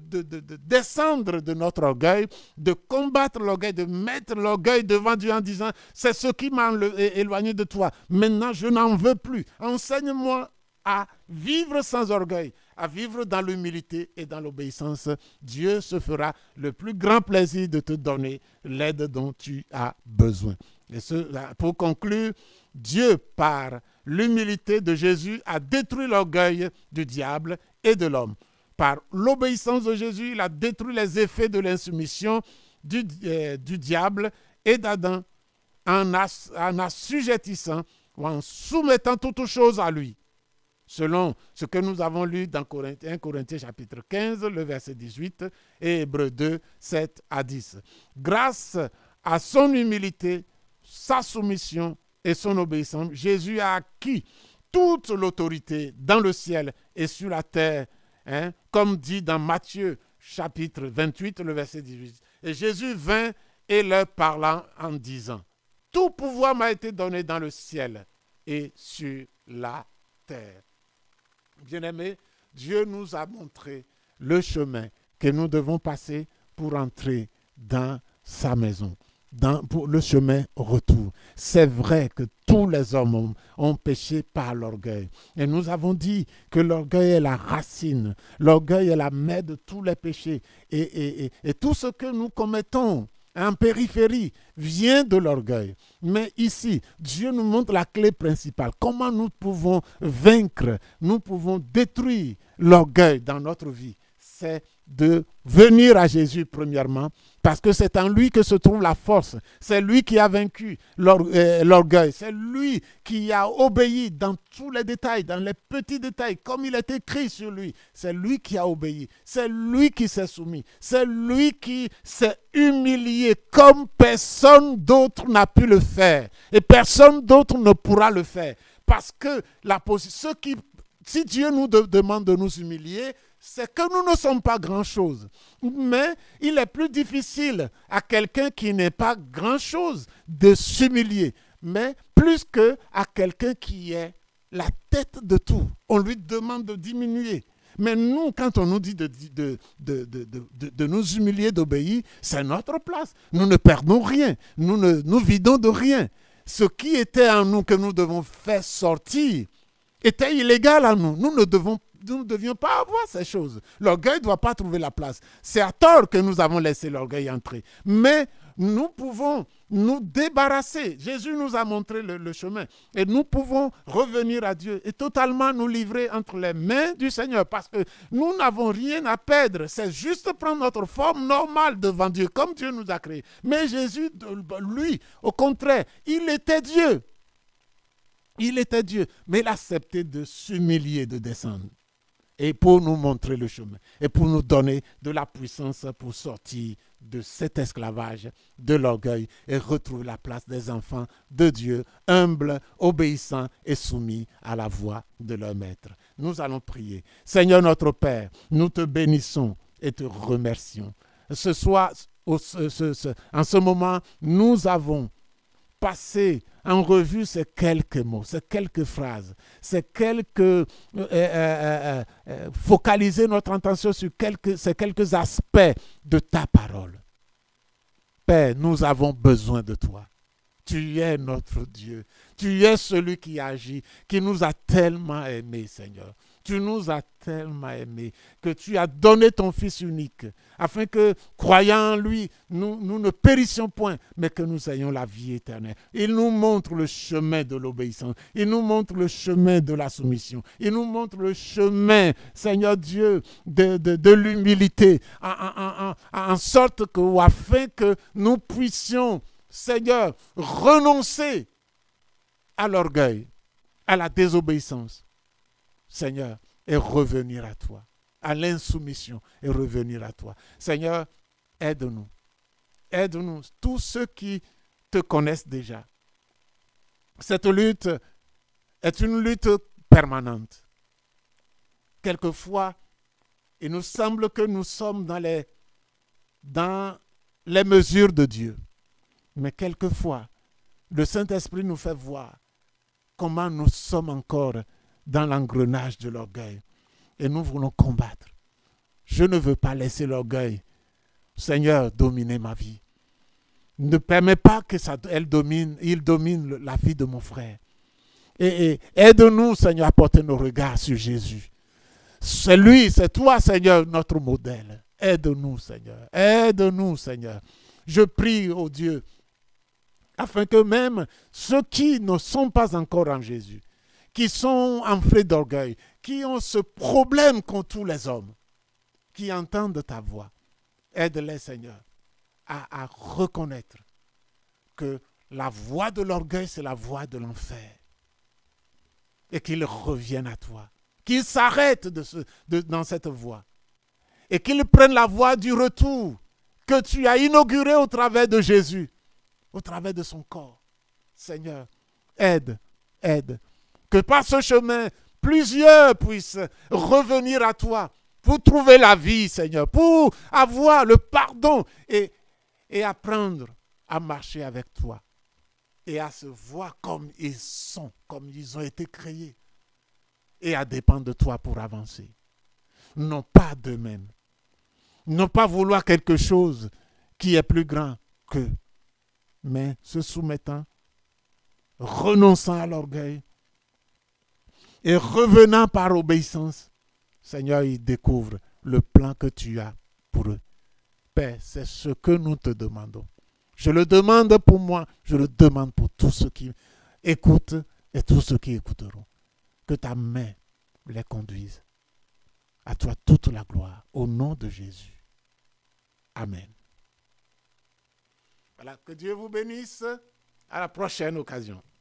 descendre de notre orgueil, de combattre l'orgueil, de mettre l'orgueil devant Dieu en disant « c'est ce qui m'a éloigné de toi. Maintenant, je n'en veux plus. Enseigne-moi à vivre sans orgueil, à vivre dans l'humilité et dans l'obéissance. Dieu se fera le plus grand plaisir de te donner l'aide dont tu as besoin. » Et pour conclure, Dieu, par l'humilité de Jésus, a détruit l'orgueil du diable et de l'homme. Par l'obéissance de Jésus, il a détruit les effets de l'insoumission du diable et d'Adam en assujettissant ou en soumettant toutes choses à lui. Selon ce que nous avons lu dans 1 Corinthiens chapitre 15, le verset 18, et Hébreux 2, 7 à 10. Grâce à son humilité, sa soumission et son obéissance, Jésus a acquis toute l'autorité dans le ciel et sur la terre, comme dit dans Matthieu chapitre 28, le verset 18. Et Jésus vint et leur parla en disant, « Tout pouvoir m'a été donné dans le ciel et sur la terre. » Bien-aimés, Dieu nous a montré le chemin que nous devons passer pour entrer dans sa maison, pour le chemin retour. C'est vrai que tous les hommes ont péché par l'orgueil. Et nous avons dit que l'orgueil est la racine, l'orgueil est la mère de tous les péchés. Et tout ce que nous commettons en périphérie vient de l'orgueil. Mais ici, Dieu nous montre la clé principale. Comment nous pouvons vaincre, nous pouvons détruire l'orgueil dans notre vie. C'est de venir à Jésus premièrement, parce que c'est en lui que se trouve la force. C'est lui qui a vaincu l'orgueil. C'est lui qui a obéi dans tous les détails, dans les petits détails, comme il est écrit sur lui. C'est lui qui a obéi. C'est lui qui s'est soumis. C'est lui qui s'est humilié comme personne d'autre n'a pu le faire. Et personne d'autre ne pourra le faire. Parce que si Dieu nous demande de nous humilier, c'est que nous ne sommes pas grand-chose. Mais il est plus difficile à quelqu'un qui n'est pas grand-chose de s'humilier, mais plus qu'à quelqu'un qui est la tête de tout. On lui demande de diminuer. Mais nous, quand on nous dit de nous humilier, d'obéir, c'est notre place. Nous ne perdons rien. Nous vidons de rien. Ce qui était en nous que nous devons faire sortir était illégal en nous. Nous ne devions pas avoir ces choses. L'orgueil ne doit pas trouver la place. C'est à tort que nous avons laissé l'orgueil entrer. Mais nous pouvons nous débarrasser. Jésus nous a montré le chemin. Et nous pouvons revenir à Dieu et totalement nous livrer entre les mains du Seigneur. Parce que nous n'avons rien à perdre. C'est juste prendre notre forme normale devant Dieu, comme Dieu nous a créés. Mais Jésus, lui, au contraire, il était Dieu. Il était Dieu. Mais il a accepté de s'humilier, de descendre. Et pour nous montrer le chemin, et pour nous donner de la puissance pour sortir de cet esclavage, de l'orgueil, et retrouver la place des enfants de Dieu, humbles, obéissants et soumis à la voix de leur maître. Nous allons prier. Seigneur notre Père, nous te bénissons et te remercions. En ce moment, nous avons passé en revue ces quelques mots, ces quelques phrases, focaliser notre attention sur ces quelques aspects de ta parole. Père, nous avons besoin de toi. Tu es notre Dieu. Tu es celui qui agit, qui nous a tellement aimés, Seigneur. Tu nous as tellement aimés que tu as donné ton Fils unique afin que, croyant en lui, nous ne périssions point, mais que nous ayons la vie éternelle. Il nous montre le chemin de l'obéissance. Il nous montre le chemin de la soumission. Il nous montre le chemin, Seigneur Dieu, de l'humilité, en sorte que, ou afin que nous puissions, Seigneur, renoncer à l'orgueil, à la désobéissance, Seigneur, et revenir à toi, à l'insoumission et revenir à toi. Seigneur, aide-nous. Aide-nous, tous ceux qui te connaissent déjà. Cette lutte est une lutte permanente. quelquefois, il nous semble que nous sommes dans les mesures de Dieu. Mais quelquefois, le Saint-Esprit nous fait voir comment nous sommes encore dans l'engrenage de l'orgueil. Et nous voulons combattre. Je ne veux pas laisser l'orgueil, Seigneur, dominer ma vie. Ne permets pas que il domine la vie de mon frère. Et aide-nous, Seigneur, à porter nos regards sur Jésus. C'est lui, c'est toi, Seigneur, notre modèle. Aide-nous, Seigneur. Aide-nous, Seigneur. Je prie, oh Dieu, afin que même ceux qui ne sont pas encore en Jésus, qui sont enflés d'orgueil, qui ont ce problème qu'ont tous les hommes, qui entendent ta voix, aide-les, Seigneur, à reconnaître que la voix de l'orgueil, c'est la voix de l'enfer. Et qu'ils reviennent à toi. Qu'ils s'arrêtent dans cette voie. Et qu'ils prennent la voie du retour que tu as inauguré au travers de Jésus, au travers de son corps. Seigneur, aide. Que par ce chemin, plusieurs puissent revenir à toi pour trouver la vie, Seigneur, pour avoir le pardon et apprendre à marcher avec toi et à se voir comme ils sont, comme ils ont été créés et à dépendre de toi pour avancer. Non pas d'eux-mêmes. Non pas vouloir quelque chose qui est plus grand qu'eux, mais se soumettant, renonçant à l'orgueil et revenant par obéissance. Seigneur, ils découvrent le plan que tu as pour eux. Père, c'est ce que nous te demandons. Je le demande pour moi, je le demande pour tous ceux qui écoutent et tous ceux qui écouteront. Que ta main les conduise. À toi toute la gloire, au nom de Jésus. Amen. Voilà, que Dieu vous bénisse. À la prochaine occasion.